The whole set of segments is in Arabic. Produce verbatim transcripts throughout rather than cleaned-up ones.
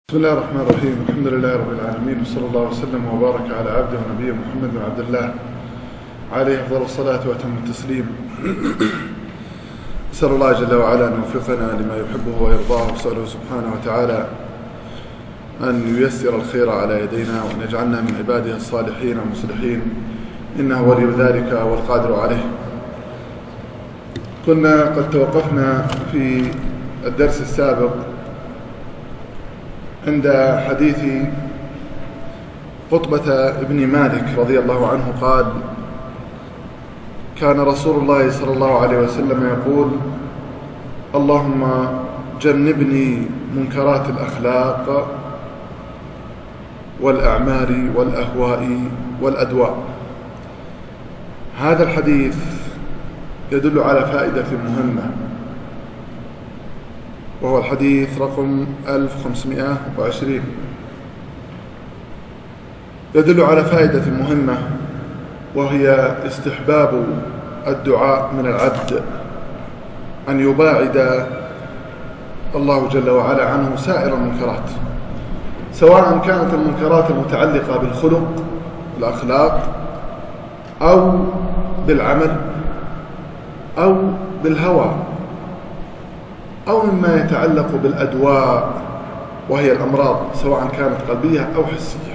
بسم الله الرحمن الرحيم. الحمد لله رب العالمين، وصلى الله وسلم وبارك على عبده ونبيه محمد بن عبد الله عليه أفضل الصلاة وأتم التسليم. أسأل الله جل وعلا أن يوفقنا لما يحبه ويرضاه، وأسأله سبحانه وتعالى أن ييسر الخير على يدينا، وأن يجعلنا من عباده الصالحين المصلحين، إنه ولي ذلك والقادر عليه. كنا قد توقفنا في الدرس السابق عند حديث قطبة ابن مالك رضي الله عنه قال: كان رسول الله صلى الله عليه وسلم يقول: اللهم جنبني منكرات الأخلاق والأعمال والأهواء والأدواء. هذا الحديث يدل على فائدة مهمة، وهو الحديث رقم ألف وخمسمائة وعشرين. يدل على فائدة مهمة، وهي استحباب الدعاء من العبد أن يباعد الله جل وعلا عنه سائر المنكرات، سواء كانت المنكرات المتعلقة بالخلق الأخلاق، أو بالعمل، أو بالهوى، أو مما يتعلق بالأدواء وهي الأمراض، سواء كانت قلبية أو حسية.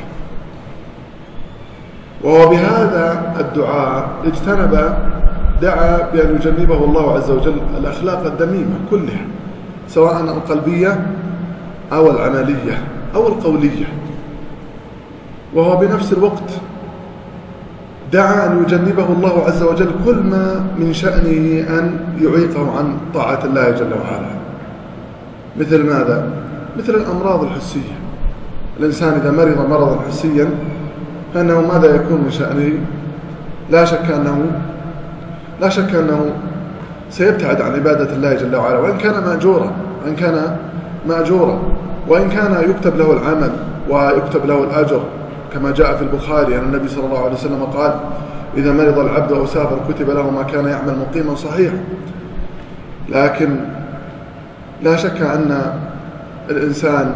وهو بهذا الدعاء اجتنب دعا بأن يجنبه الله عز وجل الأخلاق الذميمة كلها، سواء القلبية أو العملية أو القولية. وهو بنفس الوقت دعا أن يجنبه الله عز وجل كل ما من شأنه أن يعيقه عن طاعة الله جل وعلا. مثل ماذا؟ مثل الأمراض الحسية. الإنسان إذا مرض مرضا حسيا فإنه ماذا يكون من شأنه؟ لا شك أنه لا شك أنه سيبتعد عن عبادة الله جل وعلا، وإن كان مأجورا وإن كان مأجورا وإن كان يكتب له العمل ويكتب له الأجر، كما جاء في البخاري أن النبي صلى الله عليه وسلم قال: إذا مرض العبد أو سافر كتب له ما كان يعمل مقيما صحيحا. لكن لا شك أن الإنسان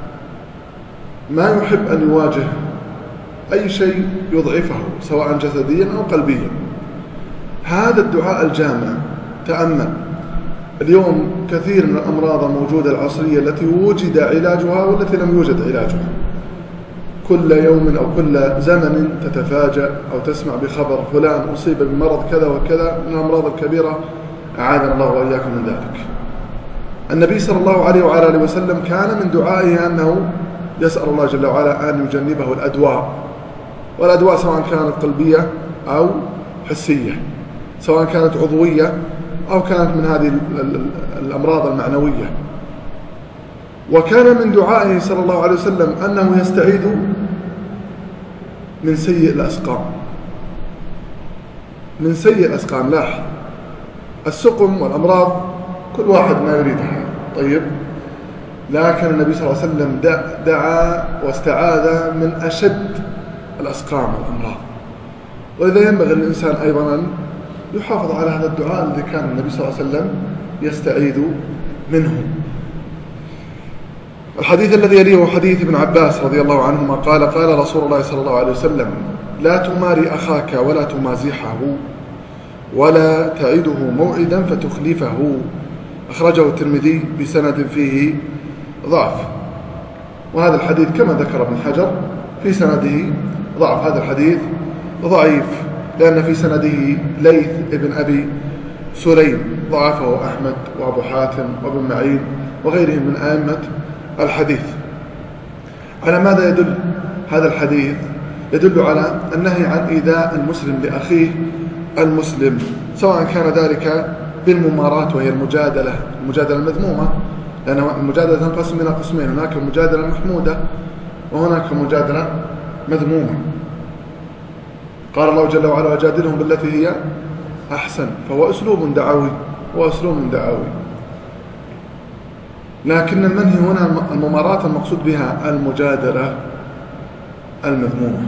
ما يحب أن يواجه أي شيء يضعفه، سواء جسديا أو قلبيا. هذا الدعاء الجامع، تأمل اليوم كثير من الأمراض الموجودة العصرية التي وجد علاجها والتي لم يوجد علاجها، كل يوم أو كل زمن تتفاجأ أو تسمع بخبر فلان أصيب بمرض كذا وكذا من الأمراض الكبيرة، أعاذنا الله وإياكم من ذلك. النبي صلى الله عليه وعلى آله وسلم كان من دعائه أنه يسأل الله جل وعلا أن يجنبه الأدواء، والأدواء سواء كانت قلبية أو حسية، سواء كانت عضوية أو كانت من هذه الأمراض المعنوية. وكان من دعائه صلى الله عليه وسلم أنه يستعيذ من سيء الأسقام. من سيء الأسقام، لاحظ السقم والأمراض كل واحد ما يريدها، طيب، لكن النبي صلى الله عليه وسلم دعا واستعاذ من أشد الأسقام والأمراض. وإذا ينبغي الإنسان أيضا أن يحافظ على هذا الدعاء الذي كان النبي صلى الله عليه وسلم يستعيذ منه. الحديث الذي يليه هو حديث ابن عباس رضي الله عنهما قال: قال رسول الله صلى الله عليه وسلم: لا تماري أخاك ولا تمازحه ولا تعده موعدا فتخلفه. أخرجه الترمذي بسند فيه ضعف. وهذا الحديث كما ذكر ابن حجر في سنده ضعف. هذا الحديث ضعيف لأن في سنده ليث ابن أبي سليم، ضعفه أحمد وأبو حاتم وابن معين وغيرهم من أئمة الحديث. على ماذا يدل هذا الحديث؟ يدل على النهي عن إيذاء المسلم لأخيه المسلم، سواء كان ذلك بالممارات وهي المجادلة المجادلة المذمومة، لأن المجادلة تنقسم إلى قسمين: هناك المجادلة المحمودة وهناك المجادلة مذمومة. قال الله جل وعلا: وجادلهم بالتي هي أحسن، فهو أسلوب دعوي وأسلوب دعوي. لكن المنهي هنا الممارات المقصود بها المجادلة المذمومة.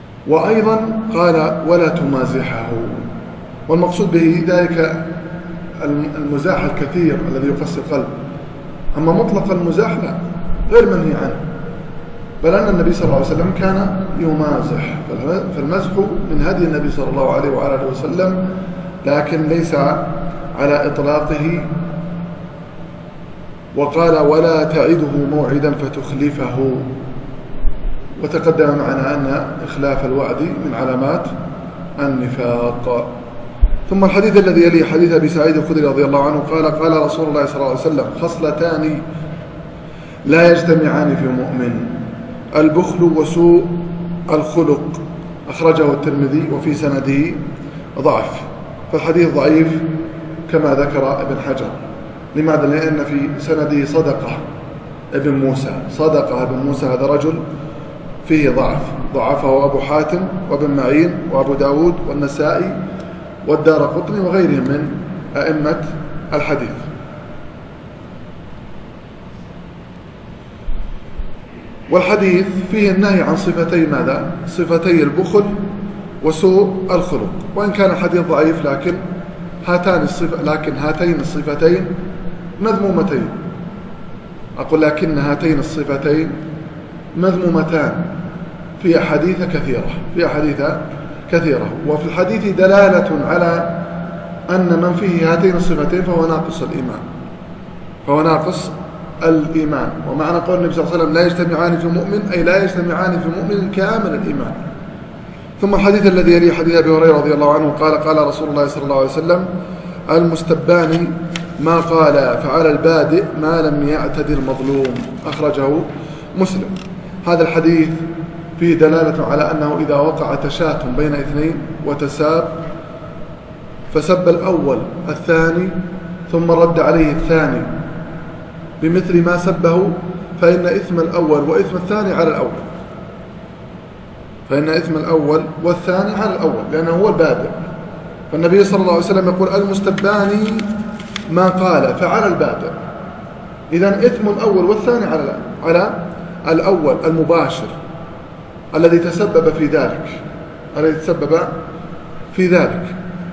وأيضا قال: ولا تمازحه، والمقصود به ذلك المزاح الكثير الذي يقسي القلب. أما مطلق المزاح لا، غير منهي عنه، بل أن النبي صلى الله عليه وسلم كان يمازح، فالمزح من هدي النبي صلى الله عليه وآله وسلم، لكن ليس على إطلاقه. وقال ولا تعده موعدا فتخلفه، وتقدم معنا أن إخلاف الوعد من علامات النفاق. ثم الحديث الذي يليه حديث أبي سعيد الخدري رضي الله عنه قال قال رسول الله صلى الله عليه وسلم خصلتان لا يجتمعان في مؤمن: البخل وسوء الخلق. أخرجه الترمذي وفي سنده ضعف، فالحديث ضعيف كما ذكر ابن حجر. لماذا؟ لأن في سنده صدقة ابن موسى. صدقة ابن موسى هذا رجل فيه ضعف، ضعفه أبو حاتم وابن معين وأبو داود والنسائي والدارقطني وغيرهم من أئمة الحديث. والحديث فيه النهي عن صفتي ماذا؟ صفتي البخل وسوء الخلق. وإن كان الحديث ضعيف لكن هاتان الصف... لكن هاتين الصفتين مذمومتين. أقول لكن هاتين الصفتين مذمومتان في أحاديث كثيرة في أحاديث كثيرة وفي الحديث دلالة على أن من فيه هاتين الصفتين فهو ناقص الإيمان فهو ناقص الإيمان. ومعنى قول النبي صلى الله عليه وسلم لا يجتمعان في مؤمن أي لا يجتمعان في مؤمن كامل الإيمان. ثم الحديث الذي يليه حديث أبي هريرة رضي الله عنه قال قال رسول الله صلى الله عليه وسلم المستبان ما قال فعلى البادئ ما لم يعتد المظلوم. أخرجه مسلم. هذا الحديث فيه دلالة على أنه إذا وقع تشاتم بين اثنين وتساب فسب الأول الثاني ثم رد عليه الثاني بمثل ما سبه فإن إثم الأول وإثم الثاني على الأول فإن إثم الأول والثاني على الأول لأنه هو البادئ. فالنبي صلى الله عليه وسلم يقول المستبان ما قال فعلى البادئ. إذن إثم الأول والثاني على على الأول المباشر الذي تسبب في ذلك الذي تسبب في ذلك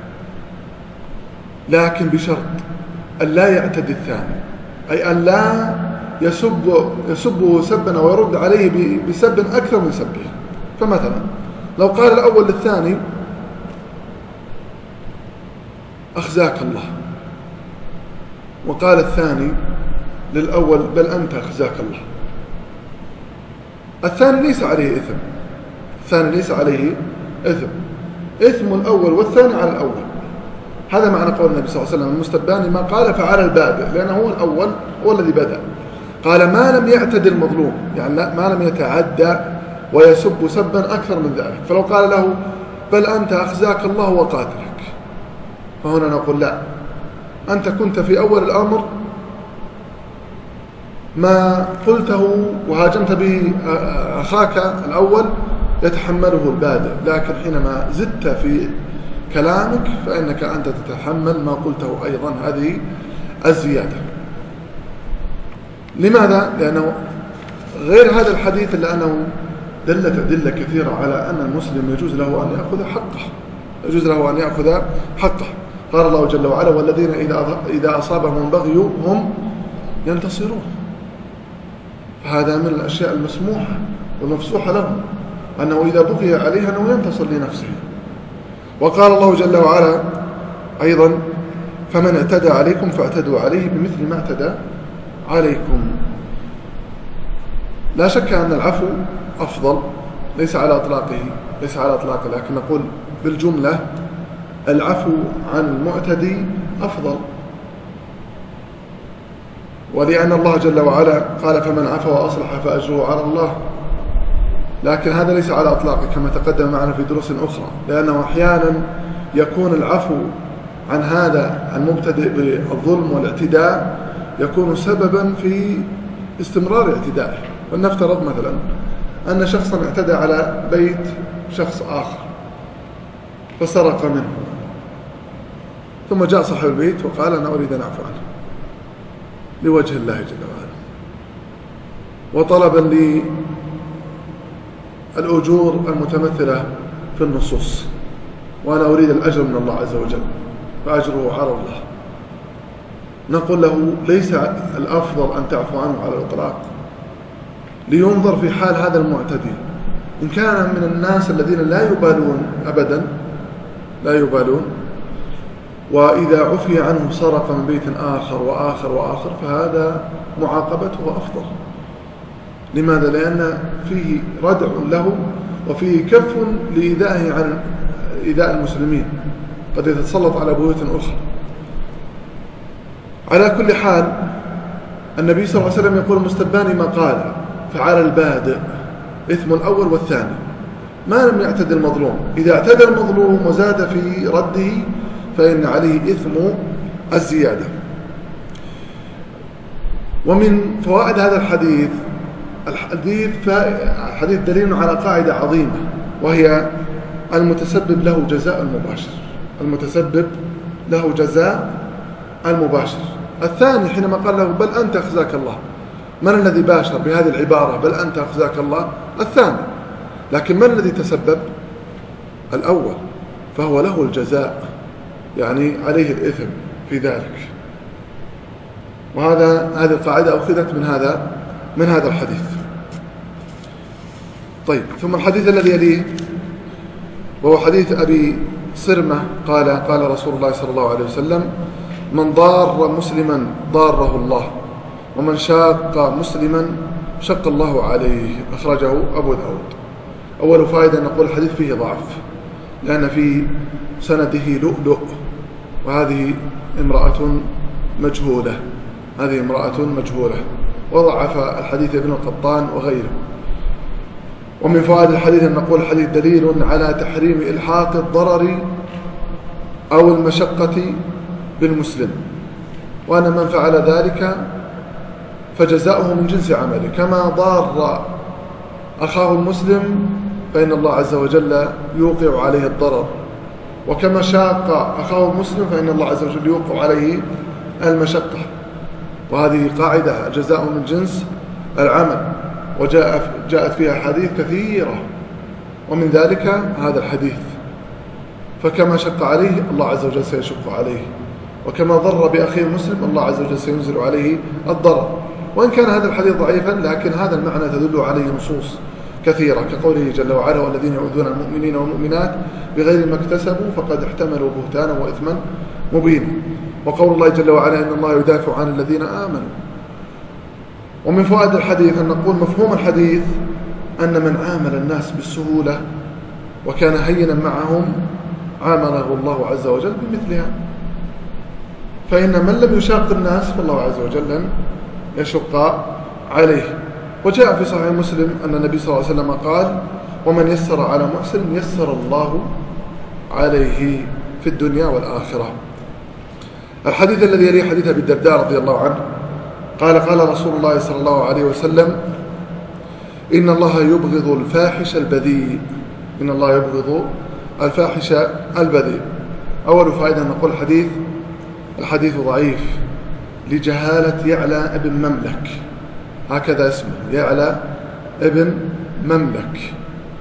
لكن بشرط أن لا يعتدي الثاني، أي أن لا يسب يسبه سبا ويرد عليه بسب أكثر من سبه. فمثلا لو قال الأول للثاني أخزاك الله، وقال الثاني للأول بل أنت أخزاك الله، الثاني ليس عليه إثم الثاني ليس عليه إثم إثم الأول والثاني على الأول. هذا معنى قول النبي صلى الله عليه وسلم المستبان ما قال فعلى البادئ، لأنه هو الأول هو الذي بدأ. قال ما لم يعتد المظلوم، يعني ما لم يتعدى ويسب سبا أكثر من ذلك. فلو قال له بل أنت أخزاك الله وقاتلك، فهنا نقول لا، أنت كنت في أول الأمر ما قلته وهاجمت به أخاك الأول يتحمله البادئ، لكن حينما زدت في كلامك فإنك أنت تتحمل ما قلته أيضا، هذه الزيادة. لماذا؟ لأنه غير هذا الحديث إلا أنه دلت أدلة كثيرة على أن المسلم يجوز له أن يأخذ حقه يجوز له أن يأخذ حقه. قال الله جل وعلا والذين إذا إذا أصابهم بغي هم ينتصرون. فهذا من الأشياء المسموحة والمفسوحة لهم، أنه إذا بغي عليه أنه ينتصر لنفسه. وقال الله جل وعلا أيضا فمن اعتدى عليكم فاعتدوا عليه بمثل ما اعتدى عليكم. لا شك أن العفو أفضل، ليس على إطلاقه ليس على إطلاقه لكن نقول بالجملة العفو عن المعتدي أفضل، ولأن الله جل وعلا قال فمن عفا وأصلح فأجره على الله. لكن هذا ليس على إطلاقه كما تقدم معنا في دروس أخرى، لأنه أحيانا يكون العفو عن هذا المبتدئ بالظلم والاعتداء يكون سببا في استمرار اعتدائه. ولنفترض مثلا أن شخصا اعتدى على بيت شخص آخر فسرق منه، ثم جاء صاحب البيت وقال أنا أريد أن أعفو عنه لوجه الله جل وعلا، وطلبا للأجور المتمثلة في النصوص، وأنا أريد الأجر من الله عز وجل فأجره على الله. نقول له ليس الأفضل أن تعفو عنه على الإطلاق، لينظر في حال هذا المعتدي. إن كان من الناس الذين لا يبالون أبدا، لا يبالون، وإذا عفي عنه سرق من بيت آخر وآخر وآخر، فهذا معاقبته أفضل. لماذا؟ لأن فيه ردع له وفيه كف لإيذائه عن إيذاء المسلمين، قد يتسلط على بيوت أخرى. على كل حال النبي صلى الله عليه وسلم يقول المستبان ما قال، فعلى البادئ إثم الأول والثاني ما لم يعتد المظلوم. إذا اعتدى المظلوم وزاد في رده فإن عليه إثم الزيادة. ومن فوائد هذا الحديث، الحديث الحديث دليل على قاعدة عظيمة، وهي المتسبب له جزاء المباشر. المتسبب له جزاء المباشر. الثاني حينما قال له بل أنت أخزاك الله، من الذي باشر بهذه العبارة بل أنت أخزاك الله؟ الثاني. لكن من الذي تسبب؟ الأول، فهو له الجزاء، يعني عليه الإثم في ذلك. وهذا هذه القاعدة أخذت من هذا من هذا الحديث. طيب، ثم الحديث الذي يليه وهو حديث أبي صرمة قال قال رسول الله صلى الله عليه وسلم: من ضار مسلما ضاره الله، ومن شاق مسلما شق الله عليه. أخرجه أبو داود. أول فائدة نقول الحديث فيه ضعف، لأن في سنده لؤلؤ، وهذه امرأة مجهولة هذه امرأة مجهولة وضعف الحديث ابن القطان وغيره. ومن فوائد الحديث أن نقول الحديث دليل على تحريم إلحاق الضرر أو المشقة بالمسلم، وأن من فعل ذلك فجزاؤه من جنس عمله، كما ضار أخاه المسلم فإن الله عز وجل يوقع عليه الضرر، وكما شاق أخاه المسلم فإن الله عز وجل يوقع عليه المشقة. وهذه قاعدة جزاء من جنس العمل، وجاء جاءت فيها حديث كثيرة، ومن ذلك هذا الحديث. فكما شق عليه الله عز وجل سيشق عليه، وكما ضر بأخيه المسلم الله عز وجل سينزل عليه الضرر. وإن كان هذا الحديث ضعيفا، لكن هذا المعنى تدل عليه نصوص كثيرة، كقوله جل وعلا: والذين يؤذون المؤمنين والمؤمنات بغير ما اكتسبوا فقد احتملوا بهتانا وإثما مبينا. وقول الله جل وعلا: إن الله يدافع عن الذين آمنوا. ومن فوائد الحديث أن نقول مفهوم الحديث أن من عامل الناس بالسهولة وكان هينا معهم عامله الله عز وجل بمثلها، فإن من لم يشاق الناس فالله عز وجل لن يشق عليه. وجاء في صحيح مسلم أن النبي صلى الله عليه وسلم قال: ومن يسر على محسن يسر الله عليه في الدنيا والآخرة. الحديث الذي يليه حديث أبي الدرداء رضي الله عنه قال: قال رسول الله صلى الله عليه وسلم: إن الله يبغض الفاحش البذيء. إن الله يبغض الفاحش البذيء. أول فائدة نقول الحديث الحديث ضعيف لجهالة يعلى ابن مملك، هكذا اسمه، يعلى ابن مملك.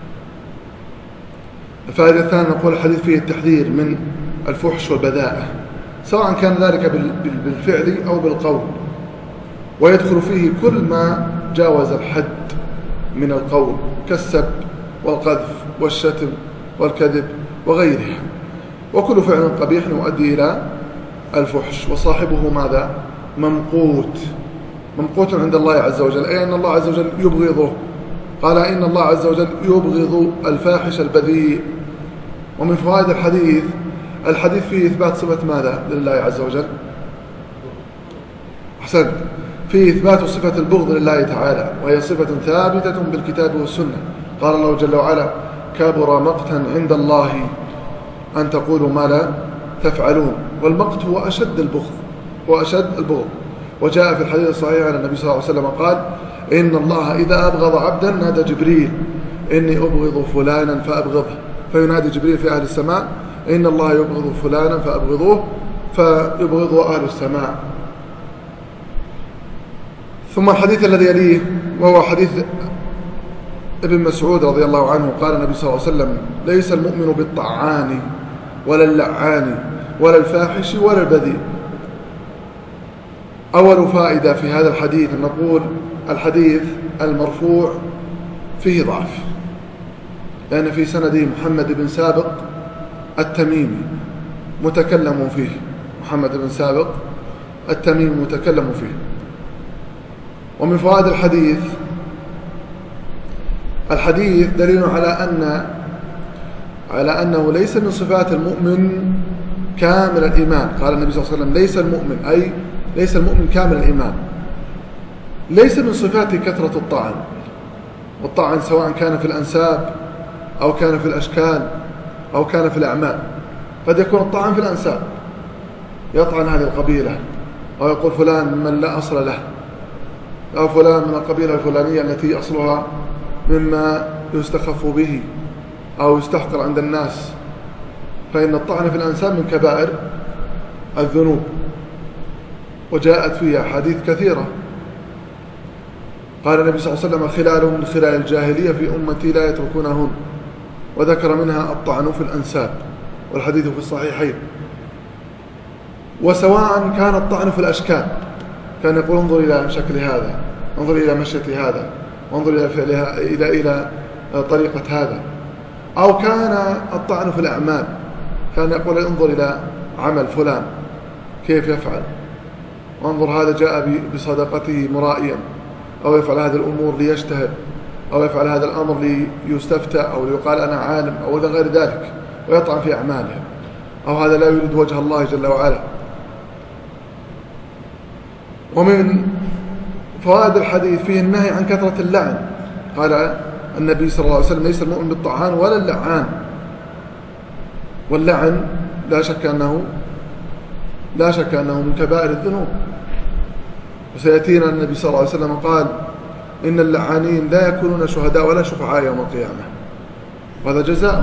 الفائدة الثانية نقول الحديث فيه التحذير من الفحش والبذاءة، سواء كان ذلك بالفعل أو بالقول، ويدخل فيه كل ما جاوز الحد من القول كالسب والقذف والشتم والكذب وغيرها. وكل فعل قبيح يؤدي إلى الفحش، وصاحبه ماذا؟ ممقوت ممقوت عند الله عز وجل، أي أن الله عز وجل يبغضه. قال: إن الله عز وجل يبغض الفاحش البذيء. ومن فوائد الحديث الحديث فيه إثبات صفة ماذا لله عز وجل؟ أحسن، فيه إثبات صفة البغض لله تعالى، وهي صفة ثابتة بالكتاب والسنة. قال الله جل وعلا: كبر مقتا عند الله أن تقولوا ما لا تفعلون. والمقت هو أشد البغض هو أشد البغض. وجاء في الحديث الصحيح عن النبي صلى الله عليه وسلم قال: إن الله إذا أبغض عبدا نادى جبريل: إني أبغض فلانا فأبغضه، فينادي جبريل في أهل السماء: إن الله يبغض فلانا فأبغضوه، فيبغضه أهل السماء. ثم الحديث الذي يليه وهو حديث ابن مسعود رضي الله عنه قال النبي صلى الله عليه وسلم: ليس المؤمن بالطعان ولا اللعان ولا الفاحش ولا البذيء. أول فائدة في هذا الحديث أن نقول الحديث المرفوع فيه ضعف، لأن في سنده محمد بن سابق التميمي متكلم فيه، محمد بن سابق التميمي متكلم فيه. ومن فوائد الحديث الحديث دليل على أن على أنه ليس من صفات المؤمن كامل الإيمان. قال النبي صلى الله عليه وسلم ليس المؤمن، أي ليس المؤمن كامل الإيمان. ليس من صفاته كثرة الطعن، والطعن سواء كان في الأنساب أو كان في الأشكال أو كان في الأعمال. قد يكون الطعن في الأنساب، يطعن هذه القبيلة أو يقول فلان من لا أصل له، أو فلان من القبيلة الفلانية التي أصلها مما يستخف به أو يستحقر عند الناس، فإن الطعن في الأنساب من كبائر الذنوب، وجاءت فيها حديث كثيرة. قال النبي صلى الله عليه وسلم خلال من خلال الجاهلية في أمتي لا يتركونهن، وذكر منها الطعن في الأنساب، والحديث في الصحيحين. وسواء كان الطعن في الأشكال، كان يقول انظر إلى شكل هذا، انظر إلى مشية هذا، وانظر إلى فعلها، إلى إلى طريقة هذا، أو كان الطعن في الأعمال، كان يقول انظر إلى عمل فلان كيف يفعل، وانظر هذا جاء بصدقته مرائيا، أو يفعل هذه الأمور ليجتهد، أو يفعل هذا الأمر ليستفتى أو ليقال أنا عالم أو غير ذلك، ويطعن في أعماله، أو هذا لا يريد وجه الله جل وعلا. ومن فوائد الحديث فيه النهي عن كثرة اللعن. قال النبي صلى الله عليه وسلم ليس المؤمن بالطعان ولا اللعان. واللعن لا شك أنه لا شك أنه من كبائر الذنوب، وسيأتينا النبي صلى الله عليه وسلم قال إن اللعانين لا يكونون شهداء ولا شفعاء يوم القيامة، وهذا جزاء.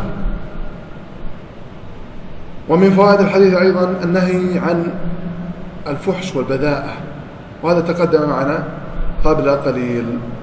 ومن فوائد الحديث أيضا النهي عن الفحش والبذاءة، وهذا تقدم معنا قبل قليل.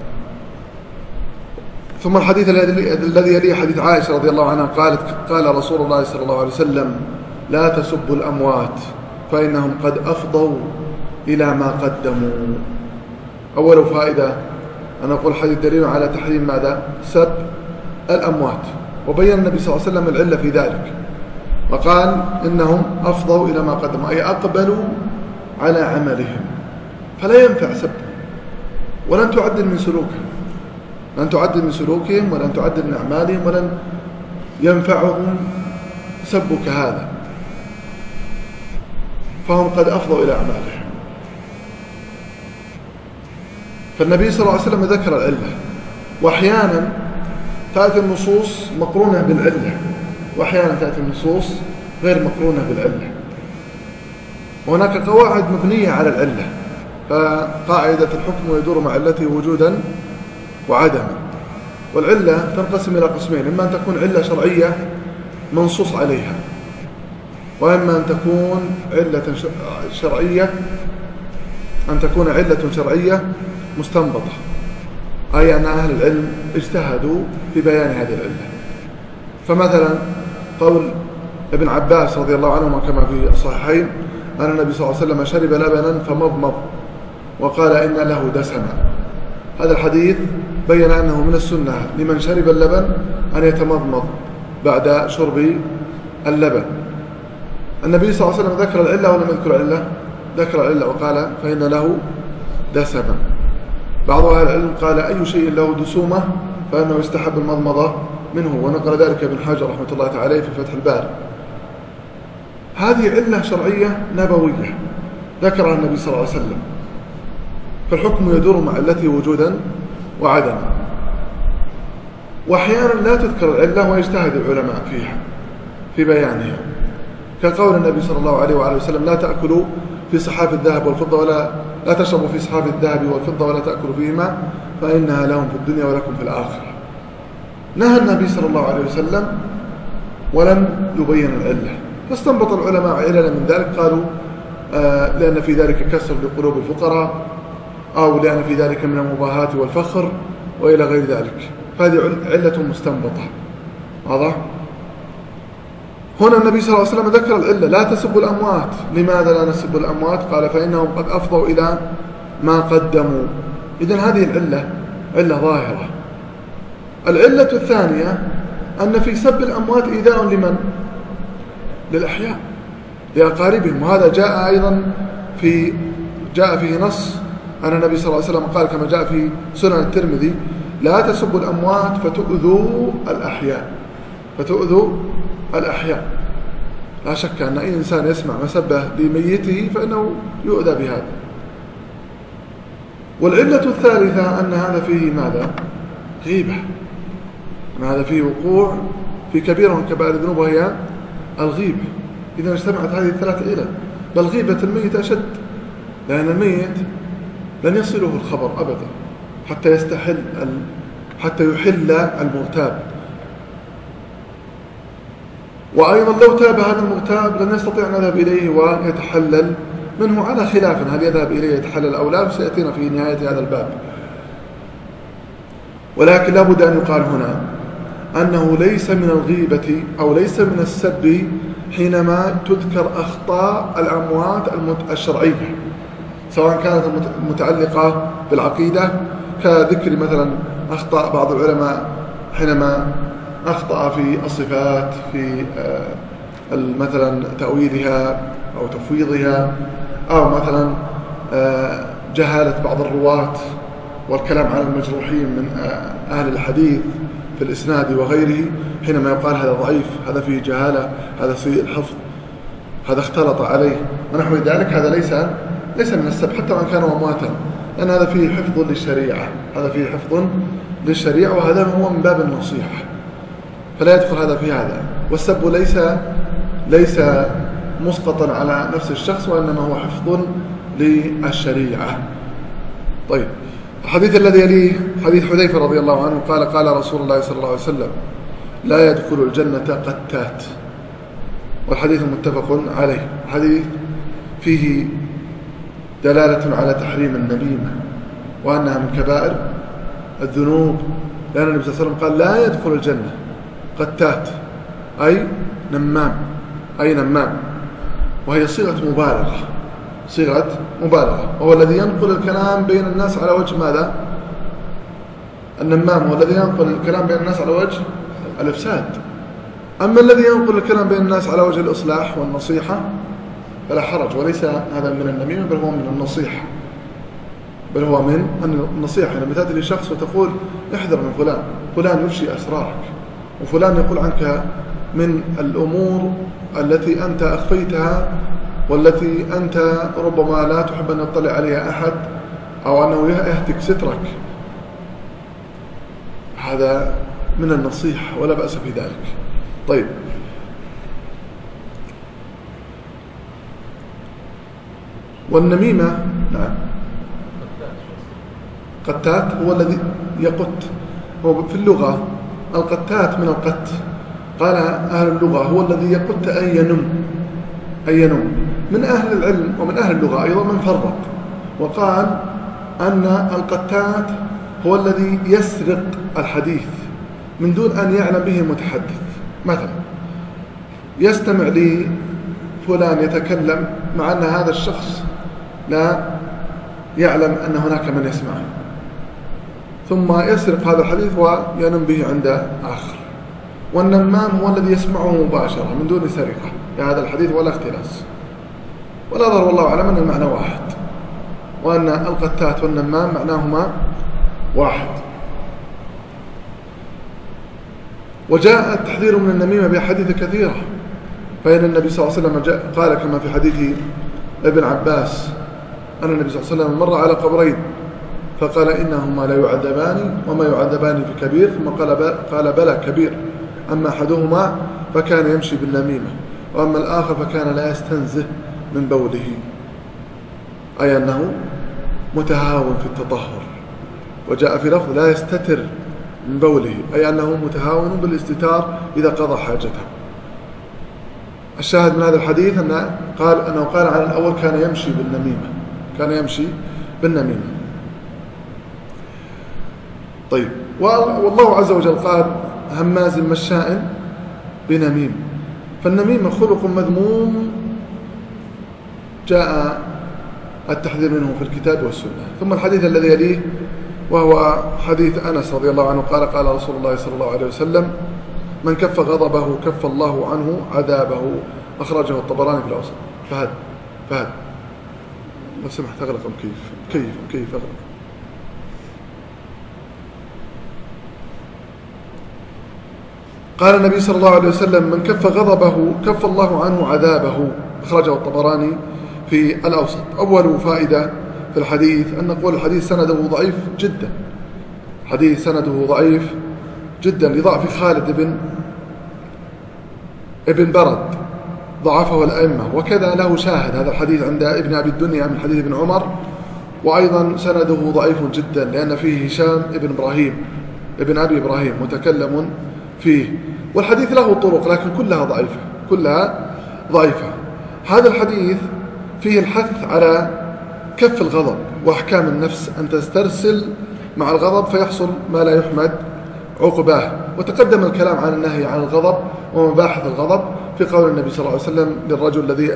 ثم الحديث الذي يليه حديث عائشة رضي الله عنها قالت قال رسول الله صلى الله عليه وسلم لا تسبوا الأموات فإنهم قد أفضوا إلى ما قدموا. أول فائدة أن نقول الحديث دليل على تحريم ماذا؟ سب الأموات. وبين النبي صلى الله عليه وسلم العلة في ذلك، وقال إنهم أفضوا إلى ما قدموا، أي أقبلوا على عملهم، فلا ينفع سبهم، ولن تعدل من سلوكهم، لن تعدل من سلوكهم ولن تعدل من أعمالهم، ولن ينفعهم سبك هذا، فهم قد أفضوا إلى أعمالهم. فالنبي صلى الله عليه وسلم ذكر العلة، وأحيانا تأتي النصوص مقرونة بالعلة، وأحيانا تأتي النصوص غير مقرونة بالعلة. وهناك قواعد مبنية على العلة، فقاعدة الحكم يدور مع علته وجودا وعدما. والعلة تنقسم إلى قسمين، إما أن تكون علة شرعية منصوص عليها، وإما أن تكون علة شرعية أن تكون علة شرعية مستنبطة، أي أن أهل العلم اجتهدوا في بيان هذه العلة. فمثلا قول ابن عباس رضي الله عنهما كما في الصحيحين أن النبي صلى الله عليه وسلم شرب لبنا فمضمض وقال إن له دسما. هذا الحديث بين أنه من السنة لمن شرب اللبن أن يتمضمض بعد شرب اللبن. النبي صلى الله عليه وسلم ذكر العلة ولم يذكر العلة؟ ذكر العلة وقال فإن له دسما. بعض أهل العلم قال أي شيء له دسومة فإنه يستحب المضمضة منه، ونقل ذلك ابن حجر رحمة الله تعالى في فتح الباري. هذه علة شرعية نبوية ذكرها النبي صلى الله عليه وسلم، فالحكم يدور مع علته وجودا وعدما. وأحيانا لا تذكر العلة ويجتهد العلماء فيها في بيانها، كقول النبي صلى الله عليه وآله وسلم لا تأكلوا في صحاف الذهب والفضة ولا لا تشربوا في صحاف الذهب والفضة ولا تأكلوا فيهما فإنها لهم في الدنيا ولكم في الآخرة. نهى النبي صلى الله عليه وسلم ولم يبين العلة، فاستنبط العلماء عللا من ذلك، قالوا آه لأن في ذلك كسر لقلوب الفقراء، أو لأن في ذلك من المباهاة والفخر وإلى غير ذلك، فهذه علة مستنبطة. واضح؟ هنا النبي صلى الله عليه وسلم ذكر العلة: لا تسبوا الأموات. لماذا لا نسب الأموات؟ قال: فإنهم قد أفضوا إلى ما قدموا. إذن هذه العلة علة ظاهرة. العلة الثانية أن في سب الأموات إيذاء لمن؟ للأحياء، لأقاربهم. وهذا جاء أيضا في جاء فيه نص أن النبي صلى الله عليه وسلم قال كما جاء في سنن الترمذي: لا تسبوا الأموات فتؤذوا الأحياء فتؤذوا الأحياء. لا شك أن أي إنسان يسمع مسبة لميته فإنه يؤذى بهذا. والعلة الثالثة أن هذا فيه ماذا؟ غيبة. أن هذا فيه وقوع في كبيرة من كبائر الذنوب وهي الغيبة. إذا اجتمعت هذه الثلاث علل. بل غيبة الميت أشد، لأن الميت لن يصله الخبر أبدا حتى يستحل حتى يحل المغتاب. وأيضا لو تاب هذا المغتاب لن يستطيع أن يذهب إليه ويتحلل منه، على خلاف هل يذهب إليه يتحلل أو لا، سيأتينا في نهاية هذا الباب. ولكن لا بد أن يقال هنا أنه ليس من الغيبة أو ليس من السب حينما تذكر أخطاء الأموات الشرعية، سواء كانت متعلقة بالعقيدة كذكر مثلا أخطاء بعض العلماء حينما أخطأ في الصفات، في مثلا تأويلها أو تفويضها، أو مثلا جهالة بعض الرواة والكلام عن المجروحين من أهل الحديث في الإسناد وغيره، حينما يقال هذا ضعيف، هذا فيه جهالة، هذا سيء الحفظ، هذا اختلط عليه ونحو ذلك، هذا ليس ليس من السب حتى وإن كانوا أمواتا، لأن هذا فيه حفظ للشريعة، هذا فيه حفظ للشريعة، وهذا هو من باب النصيحة، فلا يدخل هذا في هذا. والسب ليس ليس مسقطا على نفس الشخص، وإنما هو حفظ للشريعة. طيب، الحديث الذي يليه حديث حذيفة رضي الله عنه قال: قال رسول الله صلى الله عليه وسلم: لا يدخل الجنة قتات. والحديث متفق عليه. حديث فيه دلالة على تحريم النميمة وأنها من كبائر الذنوب، لأن النبي صلى الله عليه وسلم قال: لا يدخل الجنة قتات، أي نمام، أي نمام، وهي صيغة مبالغة، صيغة مبالغة، وهو الذي ينقل الكلام بين الناس على وجه ماذا؟ النمام هو الذي ينقل الكلام بين الناس على وجه الإفساد. أما الذي ينقل الكلام بين الناس على وجه الإصلاح والنصيحة فلا حرج، وليس هذا من النميمة بل هو من النصيحة، بل هو من النصيحة. لما تأتي لشخص وتقول: احذر من فلان، فلان يفشي أسرارك، وفلان يقول عنك من الأمور التي أنت أخفيتها والتي أنت ربما لا تحب أن يطلع عليها أحد، أو أنه يهتك سترك، هذا من النصيحة ولا بأس في ذلك. طيب، والنميمة نعم قتات هو الذي يقت، هو في اللغة القتات من القت، قال أهل اللغة هو الذي يقت أي ينم، أي ينم. من أهل العلم ومن أهل اللغة أيضا من فرق وقال أن القتات هو الذي يسرق الحديث من دون أن يعلم به المتحدث. مثلا يستمع لفلان يتكلم مع أن هذا الشخص لا يعلم أن هناك من يسمعه، ثم يسرق هذا الحديث وينم به عند آخر. والنمام هو الذي يسمعه مباشرة من دون سرقة لهذا الحديث ولا اختلاس. والأظهر والله أعلم أن المعنى واحد، وأن القتات والنمام معناهما واحد. وجاء التحذير من النميمة بأحاديث كثيرة، فإن النبي صلى الله عليه وسلم قال كما في حديث ابن عباس أن النبي صلى الله عليه وسلم مر على قبرين فقال: إنهما لا يعذبان وما يعذبان في كبير، ثم قال قال بلى كبير، أما أحدهما فكان يمشي بالنميمة، وأما الآخر فكان لا يستنزه من بوله، أي أنه متهاون في التطهر. وجاء في لفظ لا يستتر من بوله، أي أنه متهاون بالاستتار إذا قضى حاجته. الشاهد من هذا الحديث أنه قال أنه قال عن الأول كان يمشي بالنميمة، كان يمشي بالنميمة. طيب، والله عز وجل قال: هماز مشاء بنميم. فالنميمة خلق مذموم جاء التحذير منه في الكتاب والسنة. ثم الحديث الذي يليه وهو حديث أنس رضي الله عنه قال قال رسول الله صلى الله عليه وسلم: من كف غضبه كف الله عنه عذابه، أخرجه الطبراني في الأوسط. فهد فهد لو سمحت أغلق كيف كيف كيف أغلق. قال النبي صلى الله عليه وسلم: من كف غضبه كف الله عنه عذابه، أخرجه الطبراني في الأوسط. أول فائدة في الحديث أن نقول الحديث سنده ضعيف جدا، حديث سنده ضعيف جدا لضعف خالد بن ابن برد، ضعفه الأئمة، وكذا له شاهد هذا الحديث عند ابن أبي الدنيا من حديث ابن عمر، وأيضا سنده ضعيف جدا لأن فيه هشام ابن إبراهيم ابن أبي إبراهيم متكلم فيه، والحديث له طرق لكن كلها ضعيفة كلها ضعيفة. هذا الحديث فيه الحث على كف الغضب وأحكام النفس أن تسترسل مع الغضب فيحصل ما لا يحمد عقباه. وتقدم الكلام عن النهي عن الغضب ومباحث الغضب في قول النبي صلى الله عليه وسلم للرجل الذي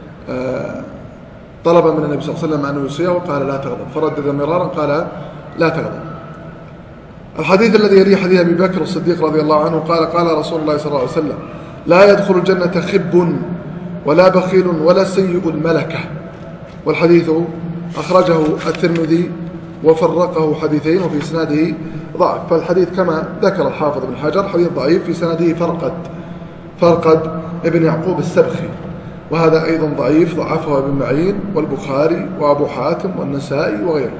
طلب من النبي صلى الله عليه وسلم أن يوصيه وقال لا تغضب، فردد مرارا قال لا تغضب. الحديث الذي يليه حديث أبي بكر الصديق رضي الله عنه قال قال رسول الله صلى الله عليه وسلم: لا يدخل الجنة خب ولا بخيل ولا سيء الملكة. والحديث أخرجه الترمذي وفرقه حديثين وفي سناده ضعف. فالحديث كما ذكر الحافظ بن حجر حديث ضعيف، في سناده فرقد فرقد ابن يعقوب السبخي، وهذا أيضا ضعيف، ضعفه ابن معين والبخاري وأبو حاتم والنسائي وغيره.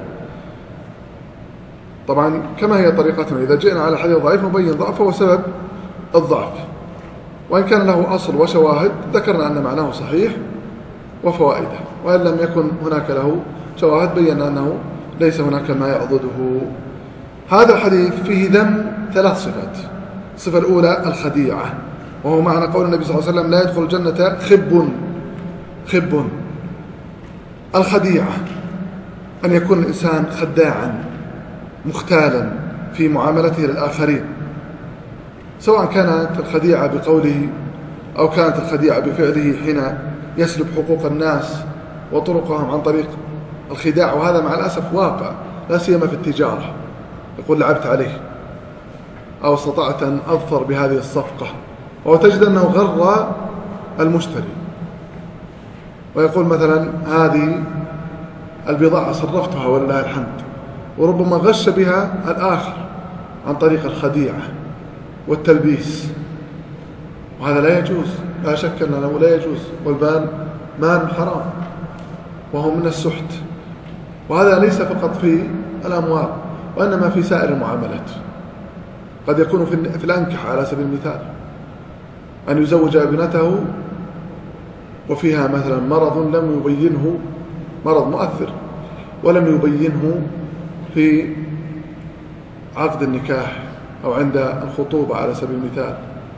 طبعا كما هي طريقتنا إذا جئنا على حديث ضعيف نبين ضعفه وسبب الضعف، وإن كان له أصل وشواهد ذكرنا أن معناه صحيح وفوائده، وإن لم يكن هناك له شواهد بينا أنه ليس هناك ما يعضده. هذا الحديث فيه ذم ثلاث صفات. الصفة الأولى الخديعة، وهو معنى قول النبي صلى الله عليه وسلم: لا يدخل الجنة خب خب. الخديعة أن يكون الإنسان خداعا مختالا في معاملته للآخرين، سواء كانت الخديعة بقوله أو كانت الخديعة بفعله حين يسلب حقوق الناس وطرقهم عن طريق الخداع، وهذا مع الأسف واقع لا سيما في التجارة. يقول لعبت عليه أو استطعت أن أظفر بهذه الصفقة، وتجد أنه غر المشتري، ويقول مثلا هذه البضاعة صرفتها ولله الحمد، وربما غش بها الآخر عن طريق الخديعة والتلبيس، وهذا لا يجوز، لا شك أنه لا يجوز، والبال مال حرام وهو من السحت. وهذا ليس فقط في الأموال وإنما في سائر المعاملات. قد يكون في الأنكح على سبيل المثال، أن يزوج ابنته وفيها مثلا مرض لم يبينه، مرض مؤثر ولم يبينه في عقد النكاح أو عند الخطوبة على سبيل المثال.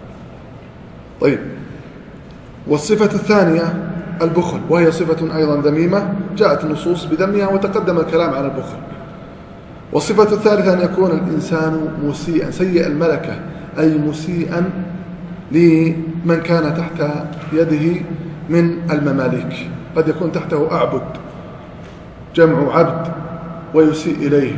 طيب، والصفة الثانية البخل، وهي صفة أيضا ذميمة جاءت النصوص بذمها وتقدم الكلام عن البخل. والصفة الثالثة أن يكون الإنسان مسيئا سيء الملكة، أي مسيئا لمن كان تحت يده من المماليك. قد يكون تحته أعبد، جمع عبد، ويسيء إليه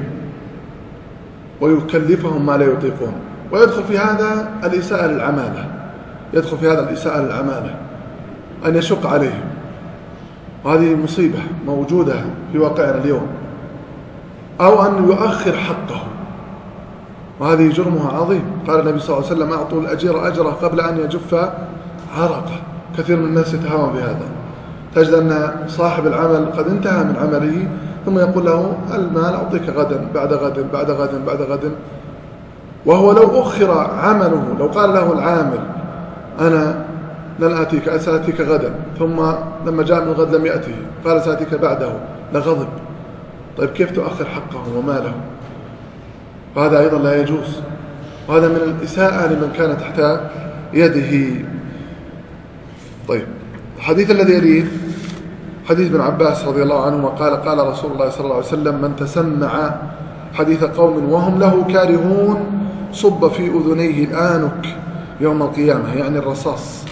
ويكلفهم ما لا يطيقون، ويدخل في هذا الإساءة للعمالة، يدخل في هذا الإساءة للعمالة أن يشق عليهم، وهذه مصيبة موجودة في واقعنا اليوم. أو أن يؤخر حقه، وهذه جرمها عظيم. قال النبي صلى الله عليه وسلم: أعطوا الأجير أجره قبل أن يجف عرقه. كثير من الناس يتهاون بهذا، تجد أن صاحب العمل قد انتهى من عمله ثم يقول له: المال أعطيك غدا بعد غد بعد غد بعد غد، وهو لو أخر عمله، لو قال له العامل: أنا لن آتيك، سآتيك غدا، ثم لما جاء من الغد لم يأته قال سآتيك بعده، لغضب. طيب كيف تؤخر حقه وماله؟ وهذا أيضا لا يجوز، وهذا من الإساءة لمن كان تحت يده. طيب، الحديث الذي يليه حديث ابن عباس رضي الله عنهما قال قال رسول الله صلى الله عليه وسلم: من تسمع حديث قوم وهم له كارهون صب في أذنيه الآنك يوم القيامة، يعني الرصاص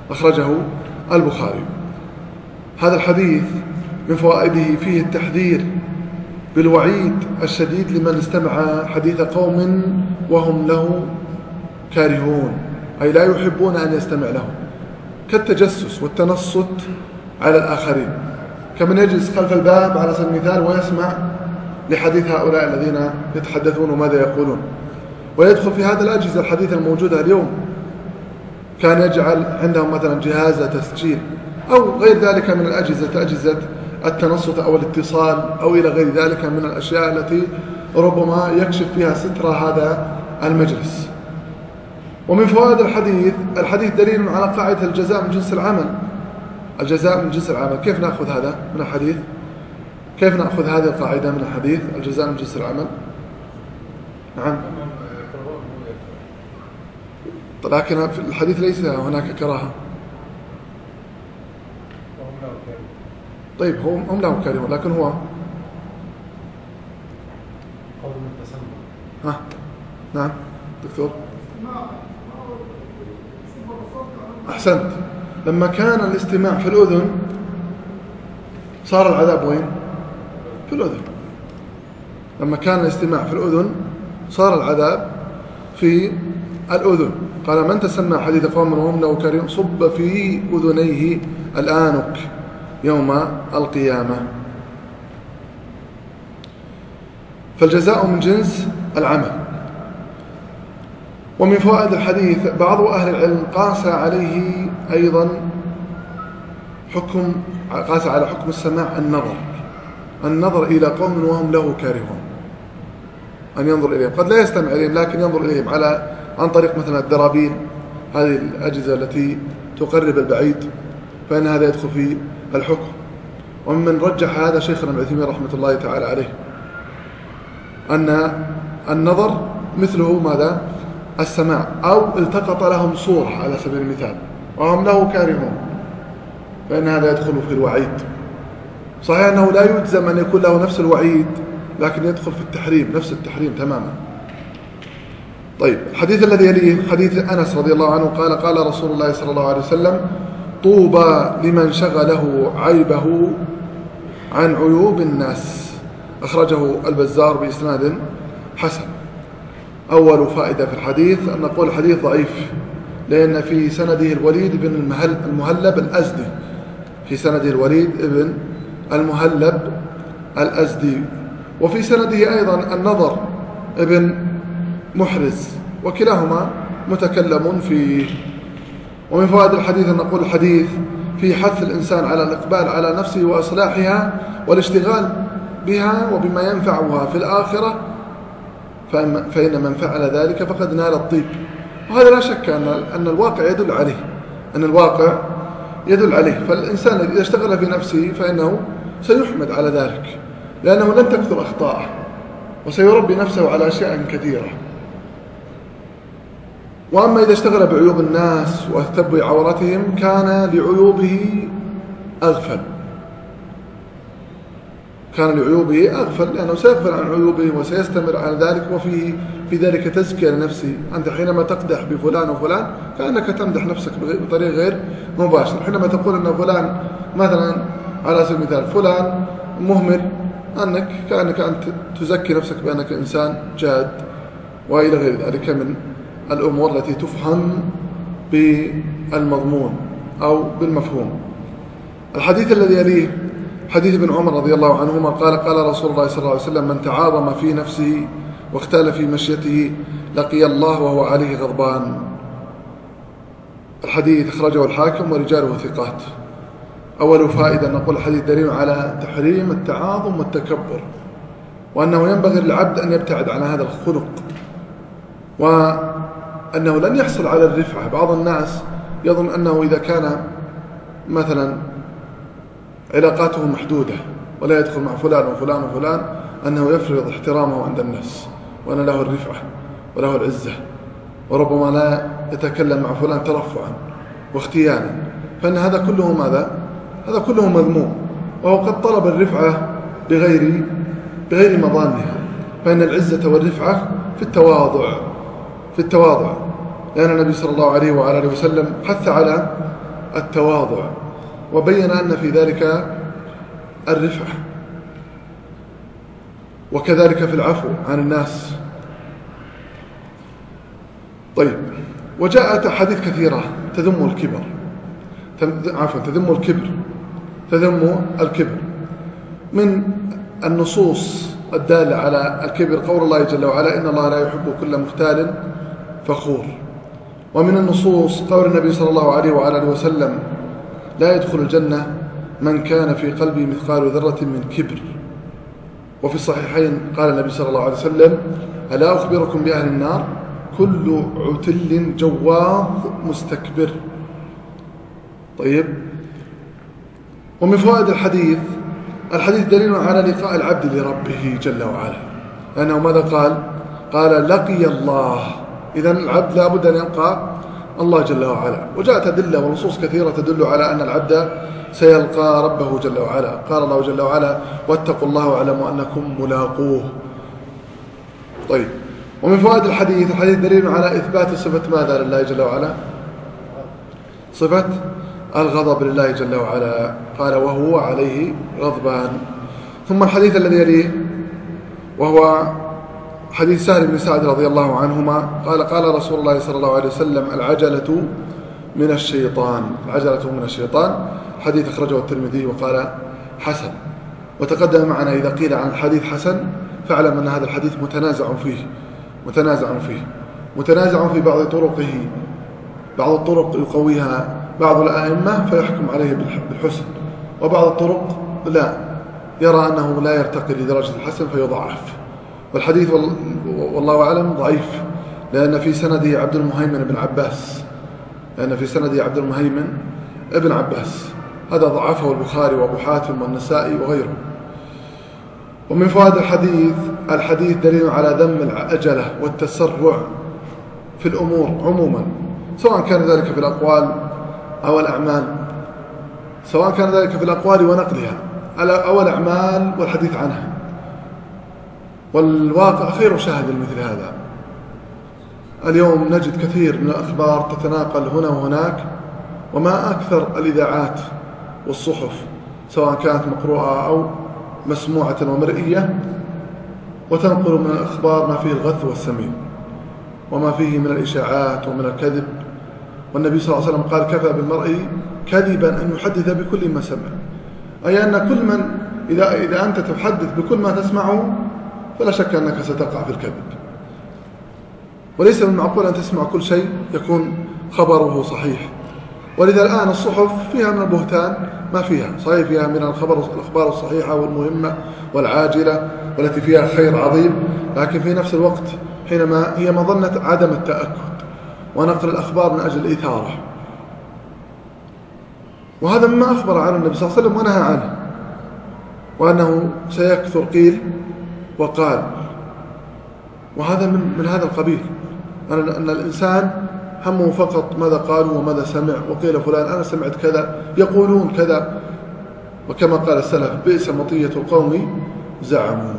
أخرجه البخاري. هذا الحديث من فوائده فيه التحذير بالوعيد الشديد لمن استمع حديث قوم وهم له كارهون، أي لا يحبون أن يستمع له، كالتجسس والتنصت على الآخرين، كمن يجلس خلف الباب على سبيل المثال ويسمع لحديث هؤلاء الذين يتحدثون وماذا يقولون، ويدخل في هذا الأجهزة الحديثة الموجودة اليوم. كان يجعل عندهم مثلا جهاز تسجيل أو غير ذلك من الأجهزة، أجهزة التنصت أو الاتصال أو إلى غير ذلك من الأشياء التي ربما يكشف فيها ستر هذا المجلس. ومن فوائد الحديث، الحديث دليل على قاعدة الجزاء من جنس العمل. الجزاء من جنس العمل، كيف نأخذ هذا من الحديث؟ كيف نأخذ هذه القاعدة من الحديث؟ الجزاء من جنس العمل. نعم، لكن في الحديث ليس هناك كراهة. طيب هم له كارهون، لكن هو ها نعم دكتور أحسنت. لما كان الاستماع في الأذن صار العذاب وين؟ في الأذن. لما كان الاستماع في الأذن صار العذاب في الأذن. قال: من تسمع حديث قوم وهم له كارهون صب في أذنيه الآنك يوم القيامة. فالجزاء من جنس العمل. ومن فوائد الحديث، بعض أهل العلم قاس عليه أيضا حكم قاس على حكم السماع النظر النظر إلى قوم وهم له كارهون، أن ينظر إليهم. قد لا يستمع إليهم لكن ينظر إليهم على عن طريق مثلا الدرابين، هذه الأجهزة التي تقرب البعيد، فإن هذا يدخل في الحكم. ومن رجح هذا شيخنا ابن عثيمين رحمة الله تعالى عليه، أن النظر مثله ماذا؟ السماع، أو التقط لهم صورة على سبيل المثال وهم له كارهون، فإن هذا يدخل في الوعيد. صحيح أنه لا يجزم أن يكون له نفس الوعيد، لكن يدخل في التحريم، نفس التحريم تماما. طيب، الحديث الذي يليه حديث أنس رضي الله عنه قال: قال رسول الله صلى الله عليه وسلم: طوبى لمن شغله عيبه عن عيوب الناس. أخرجه البزار بإسناد حسن. أول فائدة في الحديث أن نقول الحديث ضعيف، لأن في سنده الوليد بن المهلب الأزدي في سنده الوليد بن المهلب الأزدي وفي سنده أيضا النضر ابن محرز، وكلاهما متكلم فيه. ومن فوائد الحديث أن نقول الحديث في حث الإنسان على الإقبال على نفسه وإصلاحها والاشتغال بها وبما ينفعها في الآخرة، فإن من فعل ذلك فقد نال الطيب. وهذا لا شك أن أن الواقع يدل عليه أن الواقع يدل عليه فالإنسان إذا اشتغل في نفسه فإنه سيحمد على ذلك، لأنه لن تكثر أخطاءه وسيربي نفسه على أشياء كثيرة. وأما إذا اشتغل بعيوب الناس وتتبع عورتهم كان لعيوبه أغفل كان لعيوبه أغفل لأنه سيغفل عن عيوبه وسيستمر على ذلك، وفيه في ذلك تزكية لنفسه. أنت حينما تقدح بفلان وفلان كأنك تمدح نفسك بطريقة غير مباشر. حينما تقول أن فلان مثلا على سبيل المثال فلان مهمل، أنك كأنك أنت تزكي نفسك بأنك إنسان جاد، وإلى غير ذلك من الأمور التي تفهم بالمضمون أو بالمفهوم. الحديث الذي يليه حديث ابن عمر رضي الله عنهما قال: قال رسول الله صلى الله عليه وسلم: من تعاظم في نفسه واختال في مشيته لقي الله وهو عليه غضبان. الحديث أخرجه الحاكم ورجاله ثقات. أول فائدة نقول الحديث دليل على تحريم التعاظم والتكبر، وأنه ينبغي للعبد أن يبتعد عن هذا الخلق، وأنه لن يحصل على الرفعة. بعض الناس يظن أنه إذا كان مثلا علاقاته محدودة ولا يدخل مع فلان وفلان وفلان أنه يفرض احترامه عند الناس وأن له الرفعة وله العزة، وربما لا يتكلم مع فلان ترفعا واختيانا، فإن هذا كله ماذا؟ هذا كله مذموم، وهو قد طلب الرفعة بغير بغير مظانها. فإن العزة والرفعة في التواضع في التواضع لأن النبي صلى الله عليه وعلى آله وسلم حث على التواضع، وبين أن في ذلك الرفعة، وكذلك في العفو عن الناس. طيب، وجاءت أحاديث كثيرة تذم الكبر، عفوا تذم الكبر تذم الكبر من النصوص الدالة على الكبر قول الله جل وعلا: إن الله لا يحب كل مختال فخور. ومن النصوص قول النبي صلى الله عليه وعلى آله وسلم: لا يدخل الجنة من كان في قلبه مثقال ذرة من كبر. وفي الصحيحين قال النبي صلى الله عليه وسلم: ألا أخبركم بأهل النار؟ كل عتل جواظ مستكبر. طيب، ومن فوائد الحديث الحديث دليل على لقاء العبد لربه جل وعلا، لأنه ماذا قال؟ قال: لقي الله. إذن العبد لا بد أن يلقى الله جل وعلا. وجاءت أدلة ونصوص كثيرة تدل على أن العبد سيلقى ربه جل وعلا. قال الله جل وعلا: واتقوا الله واعلموا أنكم ملاقوه. طيب، ومن فوائد الحديث الحديث دليل على إثبات صفة ماذا لله جل وعلا؟ صفة الغضب لله جل وعلا. قال: وهو عليه غضبان. ثم الحديث الذي يليه وهو حديث سهل بن سعد رضي الله عنهما قال: قال رسول الله صلى الله عليه وسلم: العجلة من الشيطان. العجلة من الشيطان. حديث أخرجه الترمذي وقال حسن. وتقدم معنا إذا قيل عن الحديث حسن فاعلم أن هذا الحديث متنازع فيه متنازع فيه متنازع في بعض طرقه. بعض الطرق يقويها بعض الأئمة فيحكم عليه بالحسن، وبعض الطرق لا، يرى أنه لا يرتقي لدرجة الحسن فيضعف. والحديث والله أعلم ضعيف، لأن في سنده عبد المهيمن بن عباس لأن في سنده عبد المهيمن ابن عباس، هذا ضعفه البخاري وأبو حاتم والنسائي وغيره. ومن فوائد الحديث الحديث دليل على ذم العجلة والتسرع في الأمور عموما، سواء كان ذلك في الأقوال أو الأعمال سواء كان ذلك في الأقوال ونقلها أو الأعمال والحديث عنها. والواقع خير شاهد لمثل هذا. اليوم نجد كثير من الأخبار تتناقل هنا وهناك، وما أكثر الإذاعات والصحف سواء كانت مقروءة أو مسموعة ومرئية، وتنقل من الأخبار ما فيه الغث والسمين وما فيه من الإشاعات ومن الكذب. والنبي صلى الله عليه وسلم قال: كفى بالمرء كذبا أن يحدث بكل ما سمع. أي أن كل من إذا, إذا أنت تحدث بكل ما تسمعه فلا شك أنك ستقع في الكذب. وليس من المعقول أن تسمع كل شيء يكون خبره صحيح. ولذا الآن الصحف فيها من البهتان ما فيها، صحيح فيها من الخبر الأخبار الصحيحة والمهمة والعاجلة والتي فيها خير عظيم، لكن في نفس الوقت حينما هي مظنة عدم التأكد ونقل الأخبار من أجل الإثارة. وهذا مما أخبر عنه النبي صلى الله عليه وسلم ونهى عنه، وأنه سيكثر قيل وقال. وهذا من, من هذا القبيل، أن, أن الإنسان همه فقط ماذا قالوا وماذا سمع، وقيل فلان أنا سمعت كذا، يقولون كذا. وكما قال السلف: بئس مطية القوم زعموا.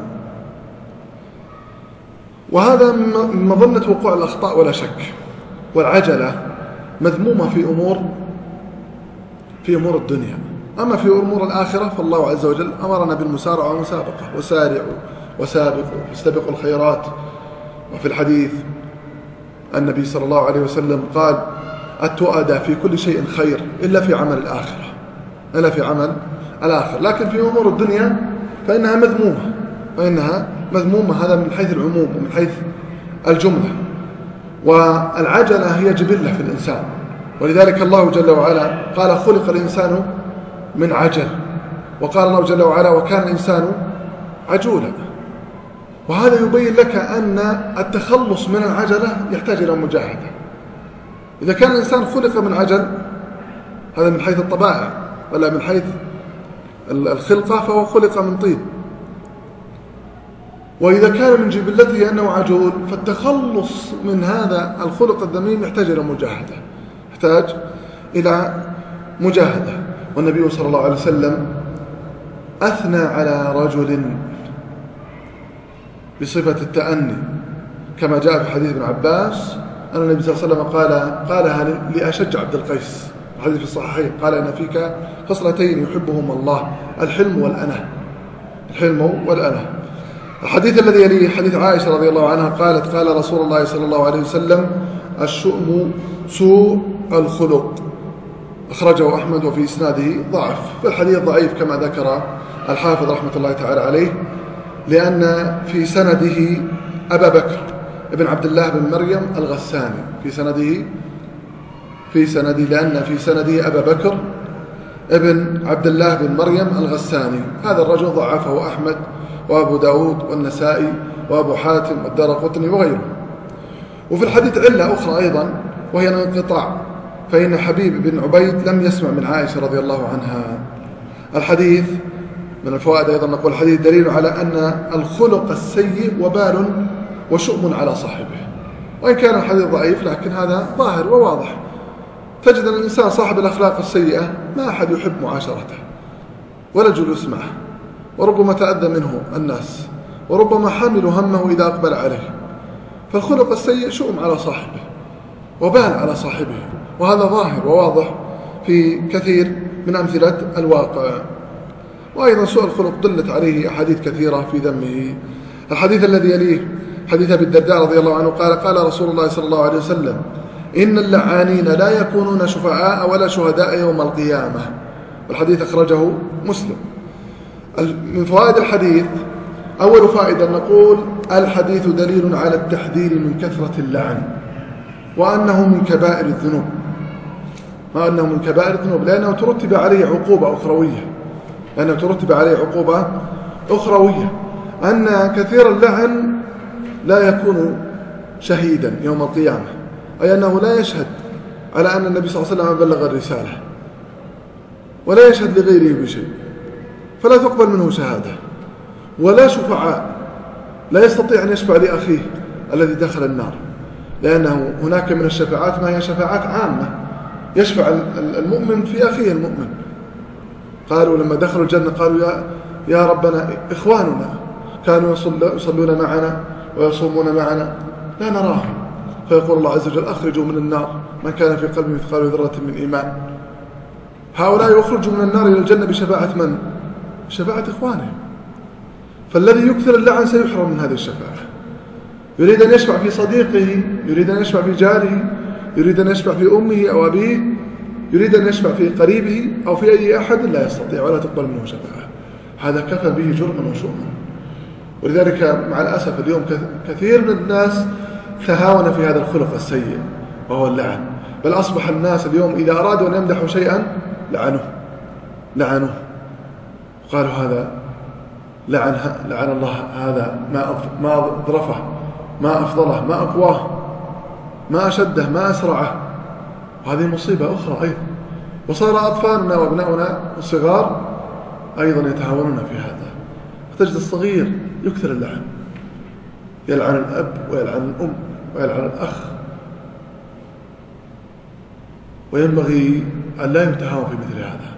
وهذا من مظنة وقوع الأخطاء ولا شك. والعجلة مذمومة في أمور في أمور الدنيا. أما في أمور الآخرة فالله عز وجل أمرنا بالمسارعة والمسابقة: وسارعوا وسابقوا واستبقوا الخيرات. وفي الحديث النبي صلى الله عليه وسلم قال: التؤدى في كل شيء خير إلا في عمل الآخرة إلا في عمل الآخرة. لكن في أمور الدنيا فإنها مذمومة فإنها مذمومة هذا من حيث العموم ومن حيث الجملة. والعجلة هي جبلة في الإنسان، ولذلك الله جل وعلا قال: خلق الإنسان من عجل. وقال الله جل وعلا: وكان الإنسان عجولا. وهذا يبين لك أن التخلص من العجلة يحتاج إلى مجاهدة. إذا كان الإنسان خلق من عجل، هذا من حيث الطبائع، ولا من حيث الخلقة فهو خلق من طين. وإذا كان من جبلته أنه عجول، فالتخلص من هذا الخلق الذميم يحتاج إلى مجاهدة يحتاج إلى مجاهدة. والنبي صلى الله عليه وسلم أثنى على رجل بصفة التأني، كما جاء في حديث ابن عباس أن النبي صلى الله عليه وسلم قال قالها لأشج عبد القيس الحديث في الصحيحين قال إن فيك خصلتين يحبهما الله: الحلم والأنة. الحلم والأنة. الحديث الذي يليه حديث عائشة رضي الله عنها قالت: قال رسول الله صلى الله عليه وسلم: الشؤم سوء الخلق. أخرجه أحمد وفي إسناده ضعف. فالحديث ضعيف كما ذكر الحافظ رحمة الله تعالى عليه، لأن في سنده أبا بكر ابن عبد الله بن مريم الغساني في سنده في سنده لأن في سنده أبا بكر ابن عبد الله بن مريم الغساني. هذا الرجل ضعفه أحمد وأبو داود والنسائي وأبو حاتم والدارقطني وغيره. وفي الحديث علة أخرى أيضا، وهي الانقطاع، فإن حبيب بن عبيد لم يسمع من عائشة رضي الله عنها. الحديث من الفوائد أيضا نقول الحديث دليل على أن الخلق السيء وبال وشؤم على صاحبه. وإن كان الحديث ضعيف لكن هذا ظاهر وواضح. تجد أن الإنسان صاحب الأخلاق السيئة ما أحد يحب معاشرته ولا الجلوس معه، وربما تأذى منه الناس، وربما حملوا همه إذا أقبل عليه. فالخلق السيء شؤم على صاحبه وبال على صاحبه، وهذا ظاهر وواضح في كثير من أمثلة الواقع. وأيضا سوء الخلق دلت عليه أحاديث كثيرة في ذمه. الحديث الذي يليه حديث أبي الدرداء رضي الله عنه قال: قال رسول الله صلى الله عليه وسلم: إن اللعانين لا يكونون شفعاء ولا شهداء يوم القيامة. والحديث أخرجه مسلم. من فوائد الحديث: أول فائدة نقول الحديث دليل على التحذير من كثرة اللعن، وأنه من كبائر الذنوب، وأنه من كبائر الذنوب لأنه ترتب عليه عقوبة أخروية، لأنه ترتب عليه عقوبة أخروية أن كثير اللعن لا يكون شهيدا يوم القيامة، أي أنه لا يشهد على أن النبي صلى الله عليه وسلم بلغ الرسالة، ولا يشهد لغيره بشيء، فلا تقبل منه شهادة. ولا شفعاء، لا يستطيع أن يشفع لأخيه الذي دخل النار، لأنه هناك من الشفاعات ما هي شفاعات عامة، يشفع المؤمن في أخيه المؤمن. قالوا لما دخلوا الجنة قالوا: يا, يا ربنا إخواننا كانوا يصلون معنا ويصومون معنا لا نراهم. فيقول الله عز وجل: أخرجوا من النار من كان في قلبه مثقال ذرة من إيمان. هؤلاء يخرجوا من النار إلى الجنة بشفاعة من؟ بشفاعة إخوانهم. فالذي يكثر اللعن سيحرم من هذه الشفاعة. يريد أن يشفع في صديقه، يريد أن يشفع في جاره، يريد أن يشفع في أمه أو أبيه، يريد أن يشفع في قريبه أو في أي أحد، لا يستطيع ولا تقبل منه شفاعة. هذا كفى به جرما وشؤما. ولذلك مع الأسف اليوم كثير من الناس تهاون في هذا الخلق السيء وهو اللعن، بل أصبح الناس اليوم إذا أرادوا أن يمدحوا شيئا لعنوه لعنوه قالوا: هذا لعن لعن الله، هذا ما ما أظرفه، ما أفضله، ما أقواه، ما أشده، ما أسرعه. وهذه مصيبة أخرى أيضا. وصار أطفالنا وأبناؤنا الصغار أيضا يتهاونون في هذا. فتجد الصغير يكثر اللعن، يلعن الأب ويلعن الأم ويلعن الأخ. وينبغي أن لا يتهاون في مثل هذا،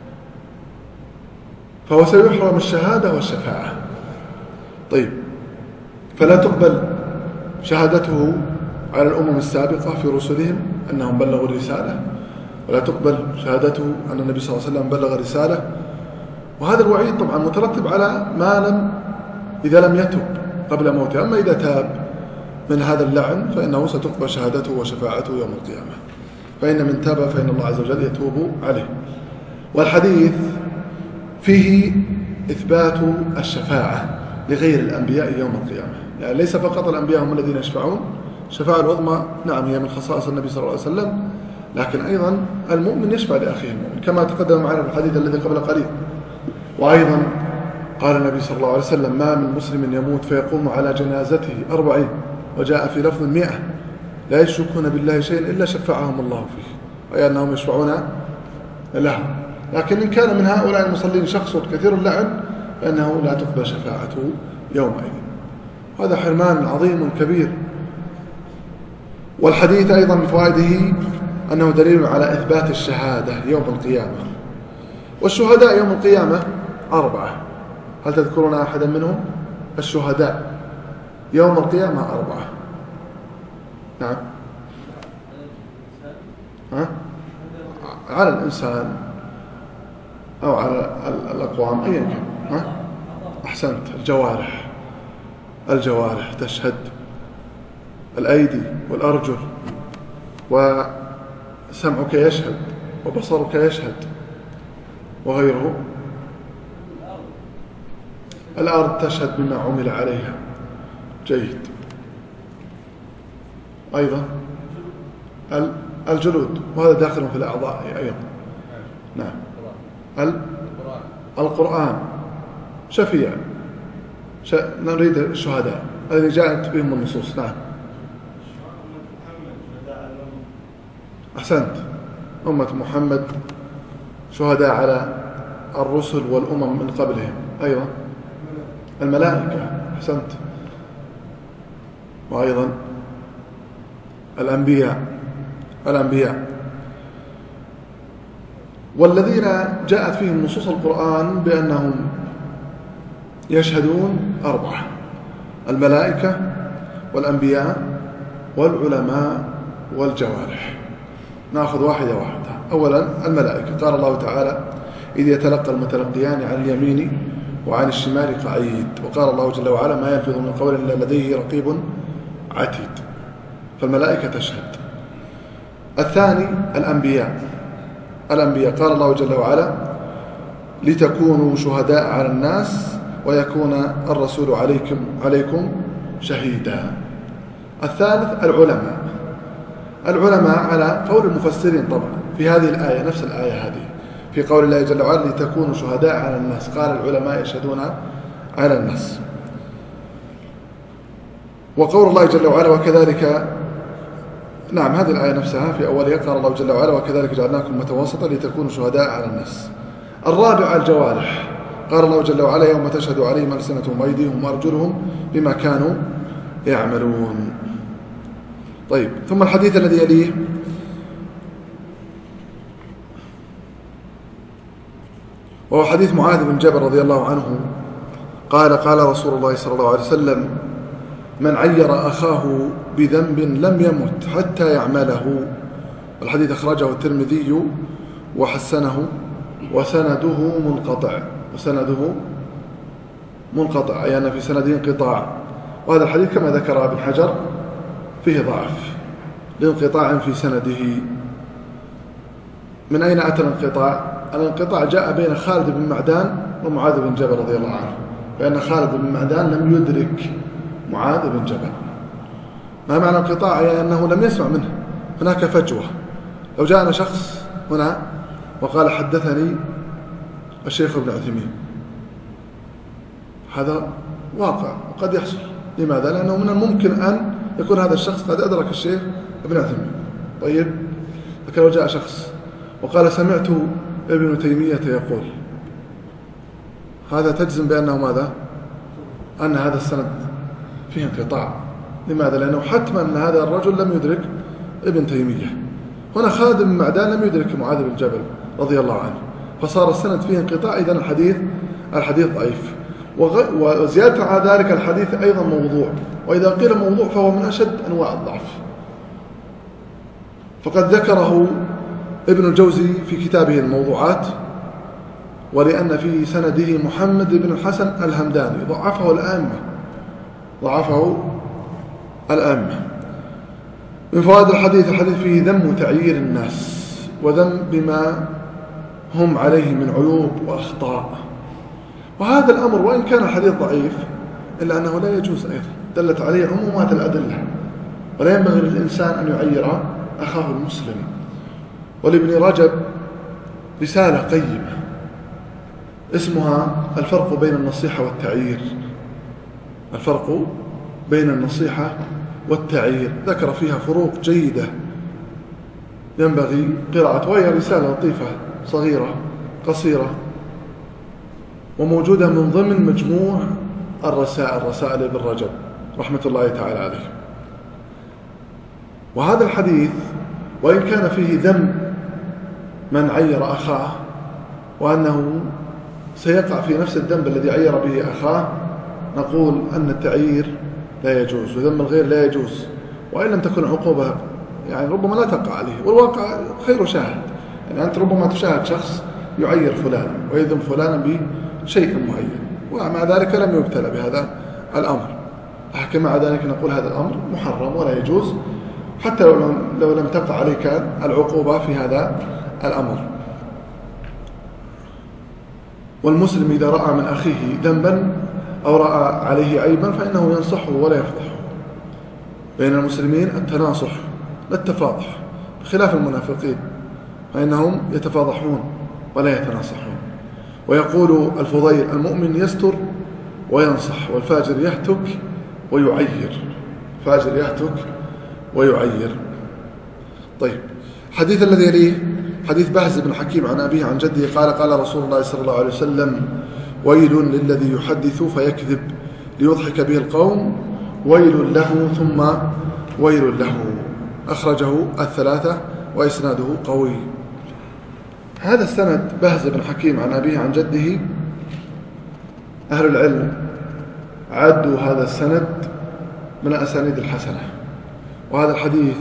فهو سيحرم الشهادة والشفاعة. طيب، فلا تقبل شهادته على الأمم السابقة في رسلهم أنهم بلغوا الرسالة، ولا تقبل شهادته أن النبي صلى الله عليه وسلم بلغ الرسالة. وهذا الوعيد طبعا مترتب على ما لم إذا لم يتب قبل موته. أما إذا تاب من هذا اللعن فإنه ستقبل شهادته وشفاعته يوم القيامة. فإن من تاب فإن الله عز وجل يتوب عليه. والحديث فيه إثبات الشفاعة لغير الأنبياء يوم القيامة، يعني ليس فقط الأنبياء هم الذين يشفعون. الشفاعة العظمى نعم هي من خصائص النبي صلى الله عليه وسلم، لكن أيضا المؤمن يشفع لأخيه المؤمن كما تقدم معنا في الحديث الذي قبل قليل. وأيضا قال النبي صلى الله عليه وسلم: ما من مسلم يموت فيقوم على جنازته أربعين، وجاء في لفظ مئة، لا يشركون بالله شيئا إلا شفعهم الله فيه، أي أنهم يشفعون لهم. لكن إن كان من هؤلاء المصلين شخص كثير اللعن فإنه لا تقبل شفاعته يومئذ. هذا حرمان عظيم كبير. والحديث أيضا من فوائده أنه دليل على إثبات الشهادة يوم القيامة. والشهداء يوم القيامة أربعة، هل تذكرون أحدا منهم؟ الشهداء يوم القيامة أربعة. نعم. ها؟ على الإنسان أو على الأقوام أيا كان. ها؟ أحسنت. الجوارح الجوارح تشهد، الأيدي والأرجل، وسمعك يشهد وبصرك يشهد وغيره. الأرض تشهد بما عمل عليها. جيد. أيضا الجلود، وهذا داخل في الأعضاء أيضا. نعم. القرآن شفيع، ش... نريد الشهداء الذي جاءت بهم النصوص. نعم. أحسنت. أمة محمد شهداء على الرسل والأمم من قبلهم. أيضا الملائكة. أحسنت. وأيضا الأنبياء الأنبياء والذين جاءت فيهم نصوص القرآن بأنهم يشهدون أربعة: الملائكة والأنبياء والعلماء والجوارح. نأخذ واحدة واحدة. أولا الملائكة. قال الله تعالى: إذ يتلقى المتلقيان عن اليمين وعن الشمال قعيد. وقال الله جل وعلا: ما يلفظ من قول إلا لديه رقيب عتيد. فالملائكة تشهد. الثاني الأنبياء الأنبياء قال الله جل وعلا: لتكونوا شهداء على الناس ويكون الرسول عليكم عليكم شهيدا. الثالث العلماء العلماء على قول المفسرين طبعا في هذه الآية، نفس الآية هذه في قول الله جل وعلا: لتكونوا شهداء على الناس. قال العلماء يشهدون على الناس. وقول الله جل وعلا: وكذلك، نعم هذه الآية نفسها في أولها قال الله جل وعلا: وكذلك جعلناكم أمة وسطا لتكونوا شهداء على الناس. الرابع الجوارح. قال الله جل وعلا: يوم تشهد عليهم ألسنتهم وأيديهم وأرجلهم بما كانوا يعملون. طيب، ثم الحديث الذي يليه: وهو حديث معاذ بن جبل رضي الله عنه قال: قال رسول الله صلى الله عليه وسلم: من عير أخاه بذنب لم يمت حتى يعمله. الحديث أخرجه الترمذي وحسنه وسنده منقطع وسنده منقطع أي أن في سنده انقطاع. وهذا الحديث كما ذكر ابن حجر فيه ضعف لانقطاع في سنده. من أين أتى الانقطاع؟ الانقطاع جاء بين خالد بن معدان ومعاذ بن جبل رضي الله عنه، لأن خالد بن معدان لم يدرك معاذ بن جبل. ما معنى الانقطاع؟ يعني أنه لم يسمع منه، هناك فجوة. لو جاءنا شخص هنا وقال: حدثني الشيخ ابن عثيمين، هذا واقع وقد يحصل. لماذا؟ لأنه من الممكن أن يكون هذا الشخص قد أدرك الشيخ ابن عثيمين. طيب، لكن لو جاء شخص وقال: سمعت ابن تيمية يقول، هذا تجزم بأنه ماذا؟ أن هذا السند فيه انقطاع. لماذا؟ لأنه حتما أن هذا الرجل لم يدرك ابن تيمية. هنا خالد بن معدان لم يدرك معاذ بن جبل رضي الله عنه، فصار السند فيه انقطاع. إذن الحديث الحديث ضعيف. وزيادة على ذلك الحديث أيضا موضوع، وإذا قيل موضوع فهو من أشد أنواع الضعف. فقد ذكره ابن الجوزي في كتابه الموضوعات، ولأن في سنده محمد بن الحسن الهمداني ضعفه الأئمة ضعفه الأئمة. من فوائد الحديث: الحديث فيه ذم تعيير الناس وذم بما هم عليه من عيوب وأخطاء. وهذا الأمر وإن كان الحديث ضعيف إلا أنه لا يجوز أيضا، دلت عليه عمومات الأدلة، ولا ينبغي للإنسان أن يعير أخاه المسلم. ولابن رجب رسالة قيمة اسمها الفرق بين النصيحة والتعيير. الفرق بين النصيحة والتعيير، ذكر فيها فروق جيدة ينبغي قراءة، وهي رسالة لطيفة صغيرة قصيرة وموجودة من ضمن مجموع الرسائل رسائل ابن رجب رحمة الله تعالى عليه. وهذا الحديث وإن كان فيه ذم من عير أخاه وأنه سيقع في نفس الذنب الذي عير به أخاه، نقول أن التعيير لا يجوز وذم الغير لا يجوز، وإن لم تكن عقوبة يعني ربما لا تقع عليه، والواقع خير شاهد. يعني أنت ربما تشاهد شخص يعير فلانا ويذم فلانا بشيء معين، ومع ذلك لم يبتلى بهذا الأمر، لكن مع ذلك نقول هذا الأمر محرم ولا يجوز، حتى لو لم, لو لم تقع عليك العقوبة في هذا الأمر. والمسلم إذا رأى من أخيه ذنبا أو رأى عليه عيبا فإنه ينصحه ولا يفضحه. بين المسلمين التناصح لا التفاضح، بخلاف المنافقين فإنهم يتفاضحون ولا يتناصحون. ويقول الفضيل: المؤمن يستر وينصح، والفاجر يهتك ويعير. فاجر يهتك ويعير. طيب، الحديث الذي يليه حديث بهز بن حكيم عن أبيه عن جده قال: قال رسول الله صلى الله عليه وسلم: ويل للذي يحدث فيكذب ليضحك به القوم، ويل له ثم ويل له. أخرجه الثلاثة وإسناده قوي. هذا السند بهز بن حكيم عن أبيه عن جده، أهل العلم عدوا هذا السند من الأسانيد الحسنة، وهذا الحديث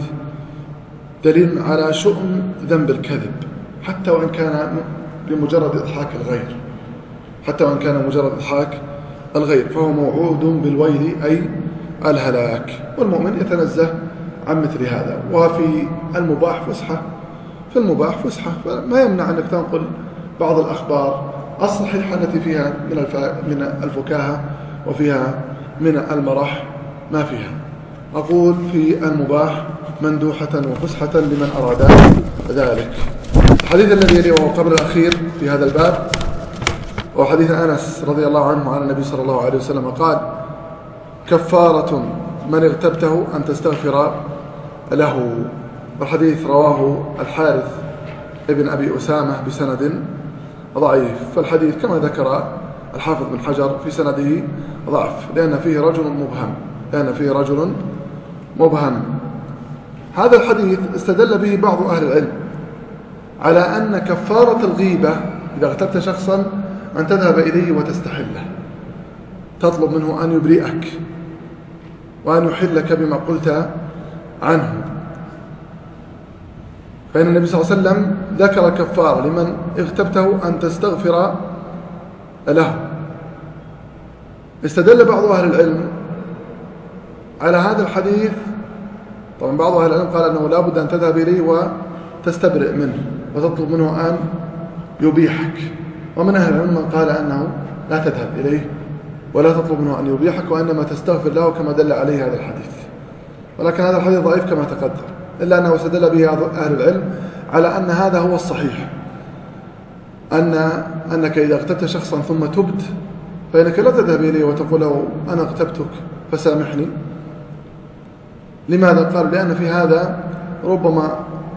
دليل على شؤم ذنب الكذب، حتى وإن كان لمجرد إضحاك الغير، حتى وإن كان مجرد إضحاك الغير فهو موعود بالويل أي الهلاك، والمؤمن يتنزه عن مثل هذا. وفي المباح فسحة، في المباح فسحة، فما يمنع أنك تنقل بعض الأخبار الصحيحة التي فيها من من الفكاهة وفيها من المرح ما فيها. أقول في المباح مندوحة وفسحة لمن أراد ذلك. الحديث الذي يليه وهو قبل الأخير في هذا الباب وحديث أنس رضي الله عنه عن النبي صلى الله عليه وسلم قال: كفارة من اغتبته أن تستغفر له. والحديث رواه الحارث ابن أبي أسامة بسند ضعيف، فالحديث كما ذكر الحافظ بن حجر في سنده ضعف، لأن فيه رجل مبهم لأن فيه رجل مبهم. هذا الحديث استدل به بعض أهل العلم على أن كفارة الغيبة إذا اغتبت شخصا أن تذهب إليه وتستحله، تطلب منه أن يبرئك وأن يحلك بما قلت عنه. فإن النبي صلى الله عليه وسلم ذكر كفارة لمن اغتبته أن تستغفر له. استدل بعض أهل العلم على هذا الحديث، طبعا بعض أهل العلم قال أنه لا بد أن تذهب إليه وتستبرئ منه وتطلب منه أن يبيحك، ومن أهل العلم من قال أنه لا تذهب إليه ولا تطلب منه أن يبيحك، وإنما تستغفر له كما دل عليه هذا الحديث. ولكن هذا الحديث ضعيف كما تقدم، إلا أنه استدل به أهل العلم على أن هذا هو الصحيح، أن أنك إذا اغتبت شخصا ثم تبت فإنك لا تذهب إليه وتقول له أنا اغتبتك فسامحني. لماذا؟ قال: لأن في هذا ربما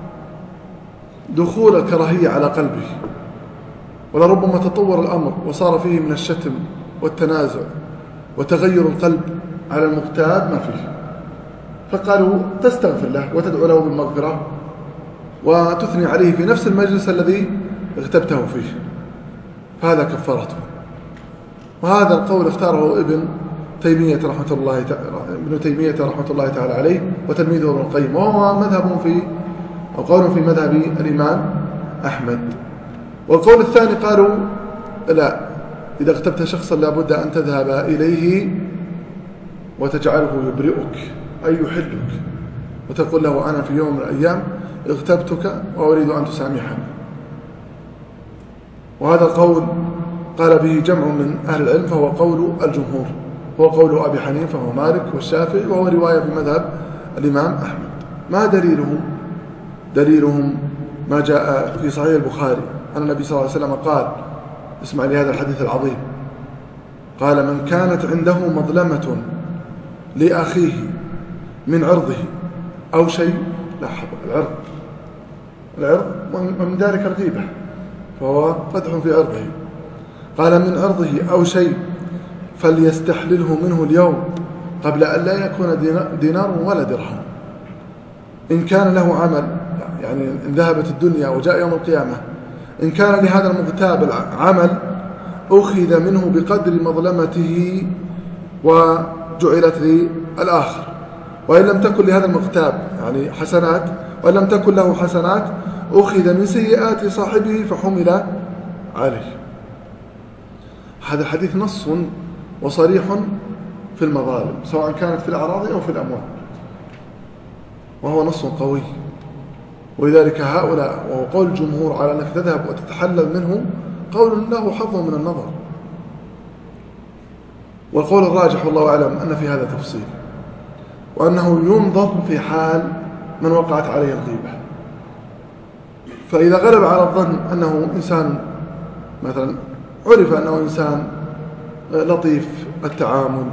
دخول الكراهية على قلبه، ولربما تطور الأمر وصار فيه من الشتم والتنازع وتغير القلب على المغتاب ما فيه. فقالوا تستغفر له وتدعو له بالمغفرة وتثني عليه في نفس المجلس الذي اغتبته فيه، فهذا كفارته. وهذا القول اختاره ابن تيمية رحمة الله ابن تيمية رحمة الله تعالى عليه وتلميذه ابن القيم، وهو مذهب في أو قول في مذهب الإمام أحمد. والقول الثاني قالوا لا، إذا اغتبت شخصا لابد أن تذهب إليه وتجعله يبرئك أي يحلك، وتقول له أنا في يوم من الأيام اغتبتك وأريد أن تسامحني. وهذا القول قال به جمع من أهل العلم، فهو قول الجمهور، هو قول أبي حنيفة ومالك والشافعي، وهو رواية في مذهب الإمام أحمد. ما دليلهم؟ دليلهم ما جاء في صحيح البخاري أن النبي صلى الله عليه وسلم قال، اسمع لهذا الحديث العظيم، قال: من كانت عنده مظلمة لأخيه من عرضه أو شيء، لا حب العرض العرض ومن ذلك الغيبة، فهو فتح في عرضه، قال: من عرضه أو شيء فليستحلله منه اليوم قبل أن لا يكون دينار ولا درهم. إن كان له عمل، يعني إن ذهبت الدنيا وجاء يوم القيامة، إن كان لهذا المغتاب عمل أخذ منه بقدر مظلمته وجعلت للآخر، وإن لم تكن لهذا المغتاب يعني حسنات، وإن لم تكن له حسنات أخذ من سيئات صاحبه فحمل عليه. هذا الحديث نص وصريح في المظالم سواء كانت في الأعراض أو في الأموال، وهو نص قوي. ولذلك هؤلاء، وهو قول الجمهور على أنك تذهب وتتحلل منه، قول له حظ من النظر. والقول الراجح والله أعلم أن في هذا تفصيل، وأنه ينظر في حال من وقعت عليه الغيبة. فإذا غلب على الظن أنه إنسان مثلا عرف أنه إنسان لطيف التعامل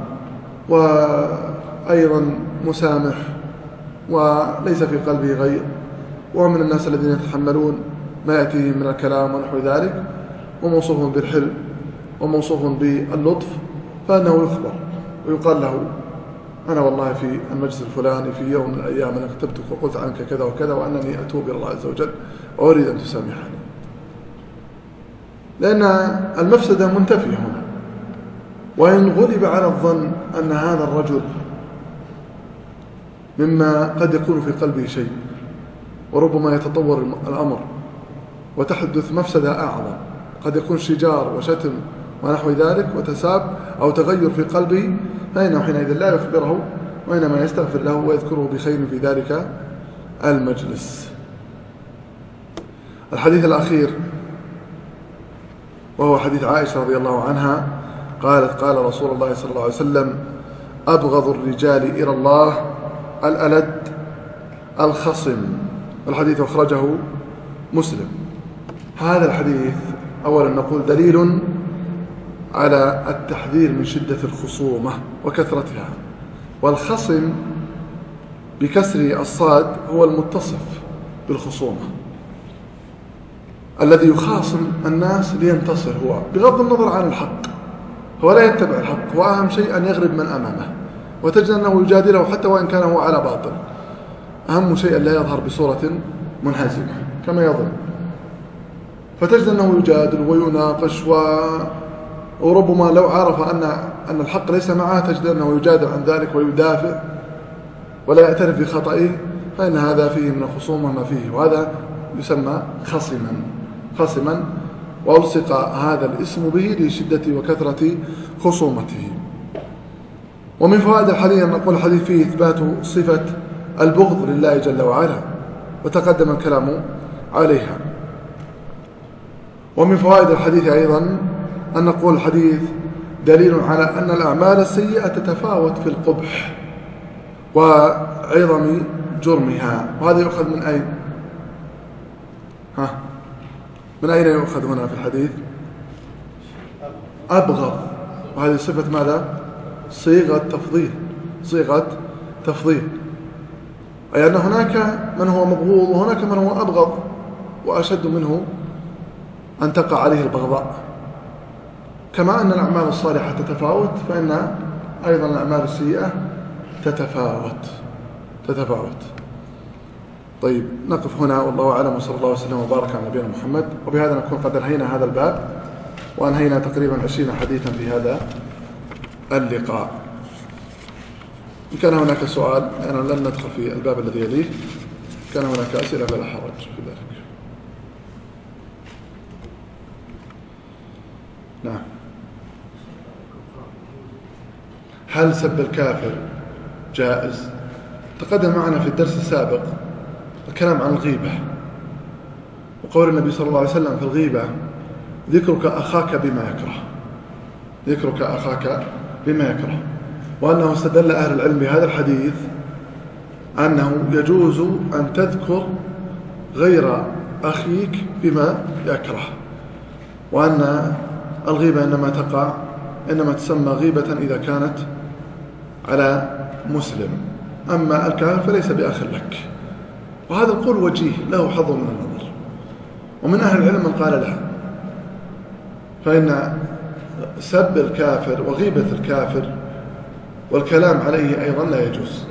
وأيضا مسامح وليس في قلبه غير، ومن الناس الذين يتحملون ما يأتيه من الكلام ونحو ذلك، وموصوف بالحلم وموصوف باللطف، فأنه يخبر ويقال له أنا والله في المجلس الفلاني في يوم من الأيام أنا كتبتك وقلت عنك كذا وكذا، وأنني أتوب إلى الله عز وجل وأريد أن تسامحني، لأن المفسدة منتفية هنا. وإن غلب على الظن أن هذا الرجل مما قد يكون في قلبه شيء، وربما يتطور الأمر وتحدث مفسدة أعظم، قد يكون شجار وشتم ونحو ذلك وتساب أو تغير في قلبه، فإنه حينئذ لا يخبره، وإنما يستغفر له ويذكره بخير في ذلك المجلس. الحديث الأخير وهو حديث عائشة رضي الله عنها قالت قال رسول الله صلى الله عليه وسلم أبغض الرجال إلى الله الألد الخصم. الحديث أخرجه مسلم. هذا الحديث أولا نقول دليل على التحذير من شدة الخصومة وكثرتها، والخصم بكسر الصاد هو المتصف بالخصومة الذي يخاصم الناس لينتصر هو بغض النظر عن الحق، هو لا يتبع الحق، وأهم شيء أن يغلب من أمامه، وتجد أنه يجادله حتى وإن كان هو على باطل. أهم شيء أن لا يظهر بصورة منهزمة كما يظن، فتجد أنه يجادل ويناقش و... وربما لو عرف أن أن الحق ليس معه تجد أنه يجادل عن ذلك ويدافع ولا يعترف بخطئه، فإن هذا فيه من الخصومة ما فيه، وهذا يسمى خصما خصما وألصق هذا الاسم به لشدة وكثرة خصومته. ومن فوائد الحديث أن نقول الحديث فيه إثبات صفة البغض لله جل وعلا، وتقدم الكلام عليها. ومن فوائد الحديث أيضا أن نقول الحديث دليل على أن الأعمال السيئة تتفاوت في القبح وعظم جرمها. وهذا يؤخذ من أين؟ ها من أين يؤخذ هنا في الحديث؟ أبغض، وهذه صفة ماذا؟ صيغة تفضيل، صيغة تفضيل، أي أن هناك من هو مبغوض وهناك من هو أبغض، وأشد منه أن تقع عليه البغضاء. كما أن الأعمال الصالحة تتفاوت، فإن أيضا الأعمال السيئة تتفاوت تتفاوت طيب نقف هنا، والله أعلم، وصلى الله وسلم وبارك على نبينا محمد. وبهذا نكون قد أنهينا هذا الباب، وأنهينا تقريبا عشرين حديثا في هذا اللقاء. إن كان هناك سؤال، أنا لن ندخل في الباب الذي يليه، كان هناك أسئلة فلا حرج في ذلك. نعم. هل سب الكافر جائز؟ تقدم معنا في الدرس السابق الكلام عن الغيبة، وقول النبي صلى الله عليه وسلم في الغيبة ذكرك أخاك بما يكره، ذكرك أخاك بما يكره، وأنه استدل أهل العلم بهذا الحديث أنه يجوز أن تذكر غير أخيك بما يكره، وأن الغيبة إنما تقع إنما تسمى غيبة إذا كانت على مسلم، أما الكافر فليس بأخ لك. وهذا القول وجيه له حظ من النظر، ومن أهل العلم من قال لا، فإن سب الكافر وغيبة الكافر والكلام عليه أيضا لا يجوز،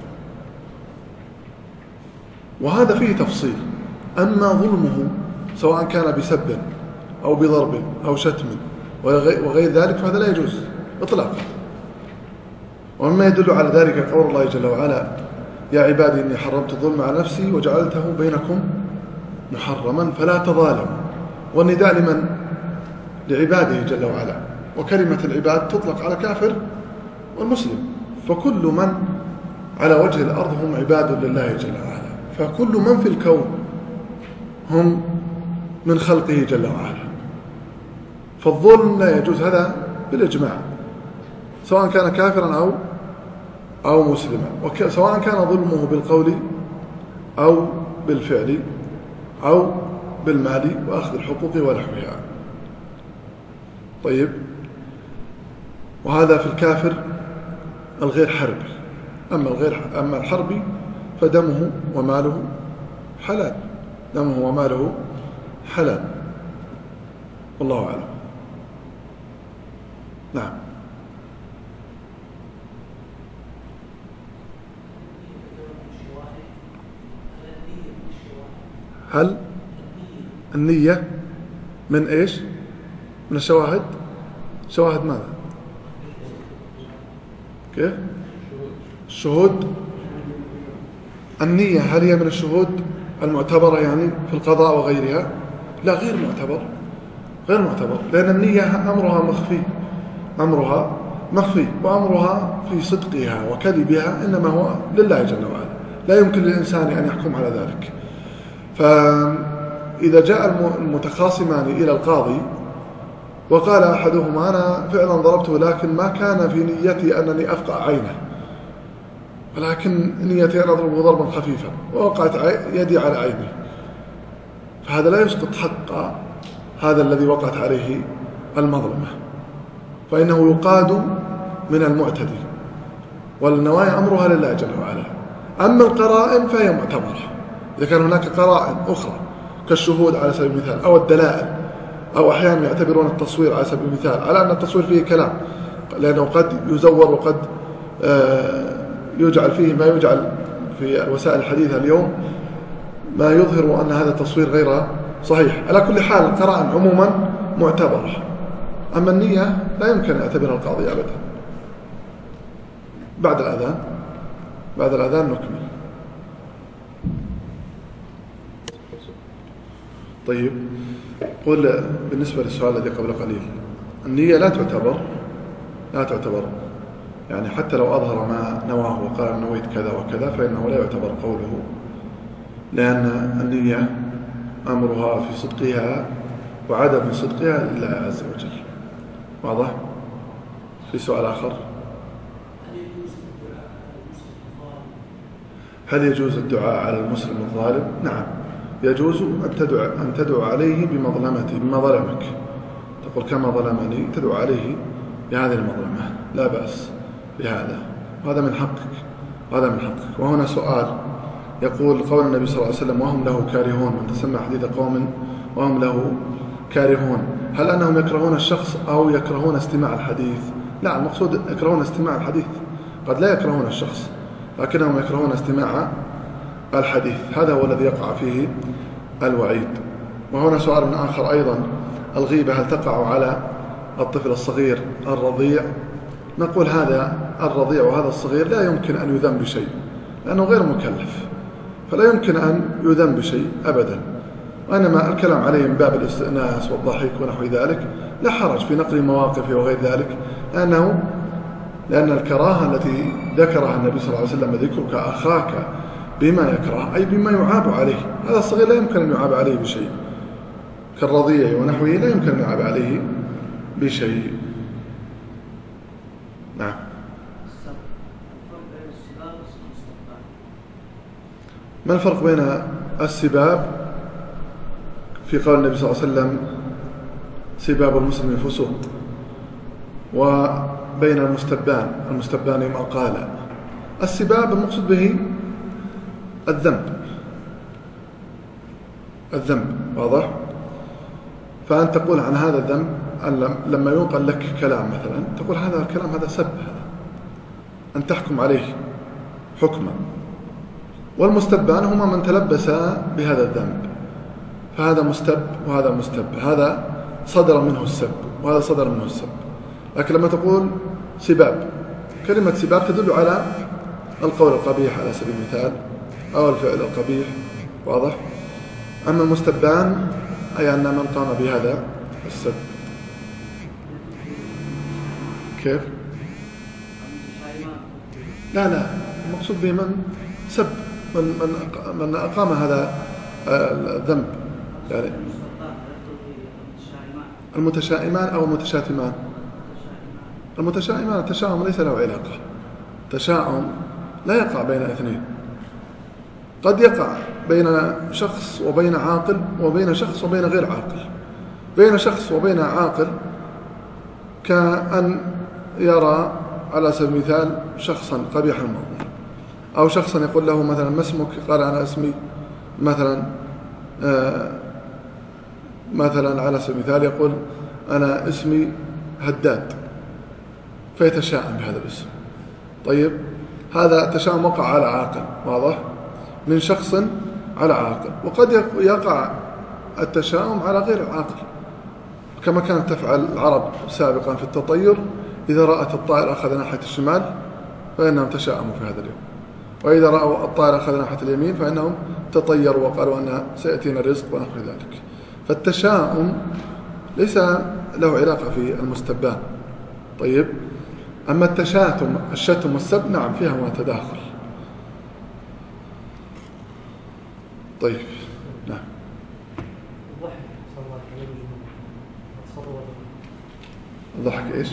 وهذا فيه تفصيل. أما ظلمه سواء كان بسب أو بضرب أو شتم وغير ذلك فهذا لا يجوز إطلاقا. ومما يدل على ذلك قول الله جل وعلا: يا عبادي إني حرمت الظلم على نفسي وجعلته بينكم محرما فلا تظالموا. والنداء لمن؟ لعباده جل وعلا، وكلمة العباد تطلق على كافر والمسلم، فكل من على وجه الأرض هم عباد لله جل وعلا، فكل من في الكون هم من خلقه جل وعلا، فالظلم لا يجوز، هذا بالإجماع، سواء كان كافرا أو أو مسلما، سواء كان ظلمه بالقول أو بالفعل أو بالمال وأخذ الحقوق ونحوها. طيب، وهذا في الكافر الغير حربي. أما الغير أما الحربي فدمه وماله حلال، دمه وماله حلال، والله أعلم. نعم. هل النية من إيش؟ من الشواهد؟ شواهد ماذا؟ كيف؟ الشهود. النية هل هي من الشهود المعتبرة يعني في القضاء وغيرها؟ لا، غير معتبر، غير معتبر، لأن النية أمرها مخفي، أمرها مخفي، وأمرها في صدقها وكذبها إنما هو لله جل وعلا، لا يمكن للإنسان أن يحكم على ذلك. فإذا جاء المتخاصمان إلى القاضي وقال أحدهما أنا فعلا ضربته لكن ما كان في نيتي أنني أفقع عينه، ولكن نيتي أن أضربه ضربا خفيفا ووقعت يدي على عينه، فهذا لا يسقط حق هذا الذي وقعت عليه المظلمة، فإنه يقاد من المعتدي، والنوايا أمرها لله جل وعلا. أما القرائن فهي معتبرة، إذا كان هناك قرائن أخرى كالشهود على سبيل المثال أو الدلائل، أو أحيانا يعتبرون التصوير على سبيل المثال، على أن التصوير فيه كلام، لأنه قد يزور وقد يجعل فيه ما يجعل في الوسائل الحديثة اليوم ما يظهر أن هذا التصوير غير صحيح. على كل حال القرائن عموما معتبرة، أما النية لا يمكن أن يعتبرها القاضي أبدا. بعد الأذان بعد الأذان نكمل. طيب، قل بالنسبة للسؤال الذي قبل قليل، النية لا تعتبر لا تعتبر يعني حتى لو أظهر ما نواه وقال نويت كذا وكذا فإنه لا يعتبر قوله، لأن النية أمرها في صدقها وعدم صدقها لله عز وجل. واضح؟ في سؤال آخر، هل يجوز الدعاء على المسلم الظالم؟ نعم، يجوز أن تدعو, أن تدعو عليه بمظلمته، بما ظلمك، تقول كما ظلمني، تدعو عليه بهذه المظلمة، لا بأس بهذا، وهذا من حقك وهذا من حقك. وهنا سؤال يقول قول النبي صلى الله عليه وسلم وهم له كارهون، من تسمع حديث قوم وهم له كارهون، هل أنهم يكرهون الشخص أو يكرهون استماع الحديث؟ لا، المقصود يكرهون استماع الحديث، قد لا يكرهون الشخص لكنهم يكرهون استماع الحديث، هذا هو الذي يقع فيه الوعيد. وهنا سؤال آخر أيضا، الغيبة هل تقع على الطفل الصغير الرضيع؟ نقول هذا الرضيع وهذا الصغير لا يمكن أن يذم بشيء، لأنه غير مكلف، فلا يمكن أن يذم بشيء أبدا، وإنما الكلام عليه من باب الاستئناس والضحك ونحو ذلك، لا حرج في نقل مواقفه وغير ذلك، لأنه لأن الكراهة التي ذكرها النبي صلى الله عليه وسلم، ذكرك أخاك بما يكره أي بما يعاب عليه، هذا الصغير لا يمكن أن يعاب عليه بشيء، كالرضيع ونحوه لا يمكن أن يعاب عليه بشيء. نعم. ما الفرق بين السباب في قول النبي صلى الله عليه وسلم سباب المسلم فسوق، وبين المستبان المستبان ما قال؟ السباب المقصود به الذنب الذنب واضح؟ فأن تقول عن هذا الذنب أن لما ينقل لك كلام مثلا تقول هذا الكلام هذا سب، هذا أن تحكم عليه حكما. والمستبان هما من تلبس بهذا الذنب، فهذا مستب وهذا مستب، هذا صدر منه السب وهذا صدر منه السب. لكن لما تقول سباب، كلمة سباب تدل على القول القبيح على سبيل المثال أو الفعل القبيح، واضح؟ أما المستبان أي أن من قام بهذا السب. كيف؟ لا لا المقصود به من سب، من من من أقام هذا الذنب، يعني المتشائمان أو المتشاتمان. المتشائمان التشاؤم ليس له علاقة، تشاؤم لا يقع بين اثنين، قد يقع بين شخص وبين عاقل، وبين شخص وبين غير عاقل. بين شخص وبين عاقل كأن يرى على سبيل المثال شخصا قبيح المنظر، أو شخصا يقول له مثلا ما اسمك؟ قال أنا اسمي مثلا آه مثلا على سبيل المثال يقول أنا اسمي هداد، فيتشائم بهذا الاسم. طيب هذا التشاؤم وقع على عاقل، واضح؟ من شخص على عاقل. وقد يقع التشاؤم على غير العاقل، كما كانت تفعل العرب سابقا في التطير، إذا رأت الطائر أخذ ناحية الشمال فإنهم تشاءموا في هذا اليوم، وإذا رأوا الطائر أخذ ناحية اليمين فإنهم تطيروا وقالوا أن سيأتينا الرزق ونحو ذلك. فالتشاؤم ليس له علاقة في المستبان. طيب أما التشاتم الشتم والسب نعم فيها ما تداخل. طيب نعم. الضحك إيش؟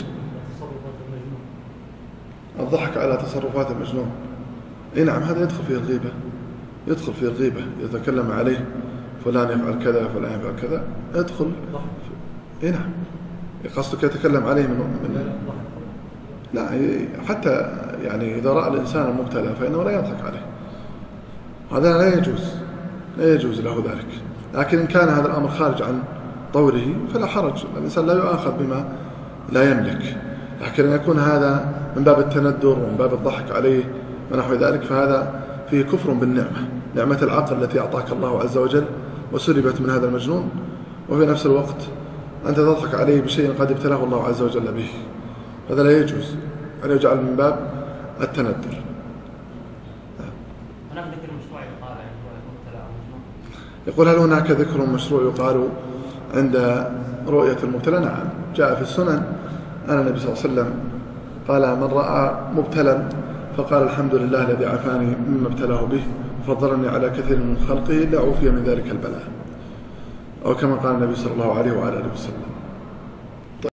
الضحك على تصرفات المجنون. إيه نعم هذا يدخل فيه الغيبة، يدخل فيه الغيبة، يتكلم عليه فلان يفعل كذا فلان يفعل كذا، يدخل. إيه نعم قصدك يتكلم عليه من, من لا حتى يعني إذا رأى الإنسان المبتلى فإنه لا يضحك عليه، هذا لا يجوز، لا يجوز له ذلك. لكن إن كان هذا الأمر خارج عن طوره فلا حرج، الإنسان لا يؤاخذ بما لا يملك. لكن أن يكون هذا من باب التندر ومن باب الضحك عليه ونحو ذلك فهذا فيه كفر بالنعمة، نعمة العقل التي أعطاك الله عز وجل وسلبت من هذا المجنون، وفي نفس الوقت أنت تضحك عليه بشيء قد ابتلاه الله عز وجل به، هذا لا يجوز أن يجعل من باب التندر. يقول هل هناك ذكر مشروع يقال عند رؤية المبتلى؟ نعم جاء في السنن أن النبي صلى الله عليه وسلم قال من رأى مبتلا فقال الحمد لله الذي عافاني مما ابتلاه به وفضلني على كثير من خلقه إلا عوفي من ذلك البلاء، أو كما قال النبي صلى الله عليه وعلى آله وسلم.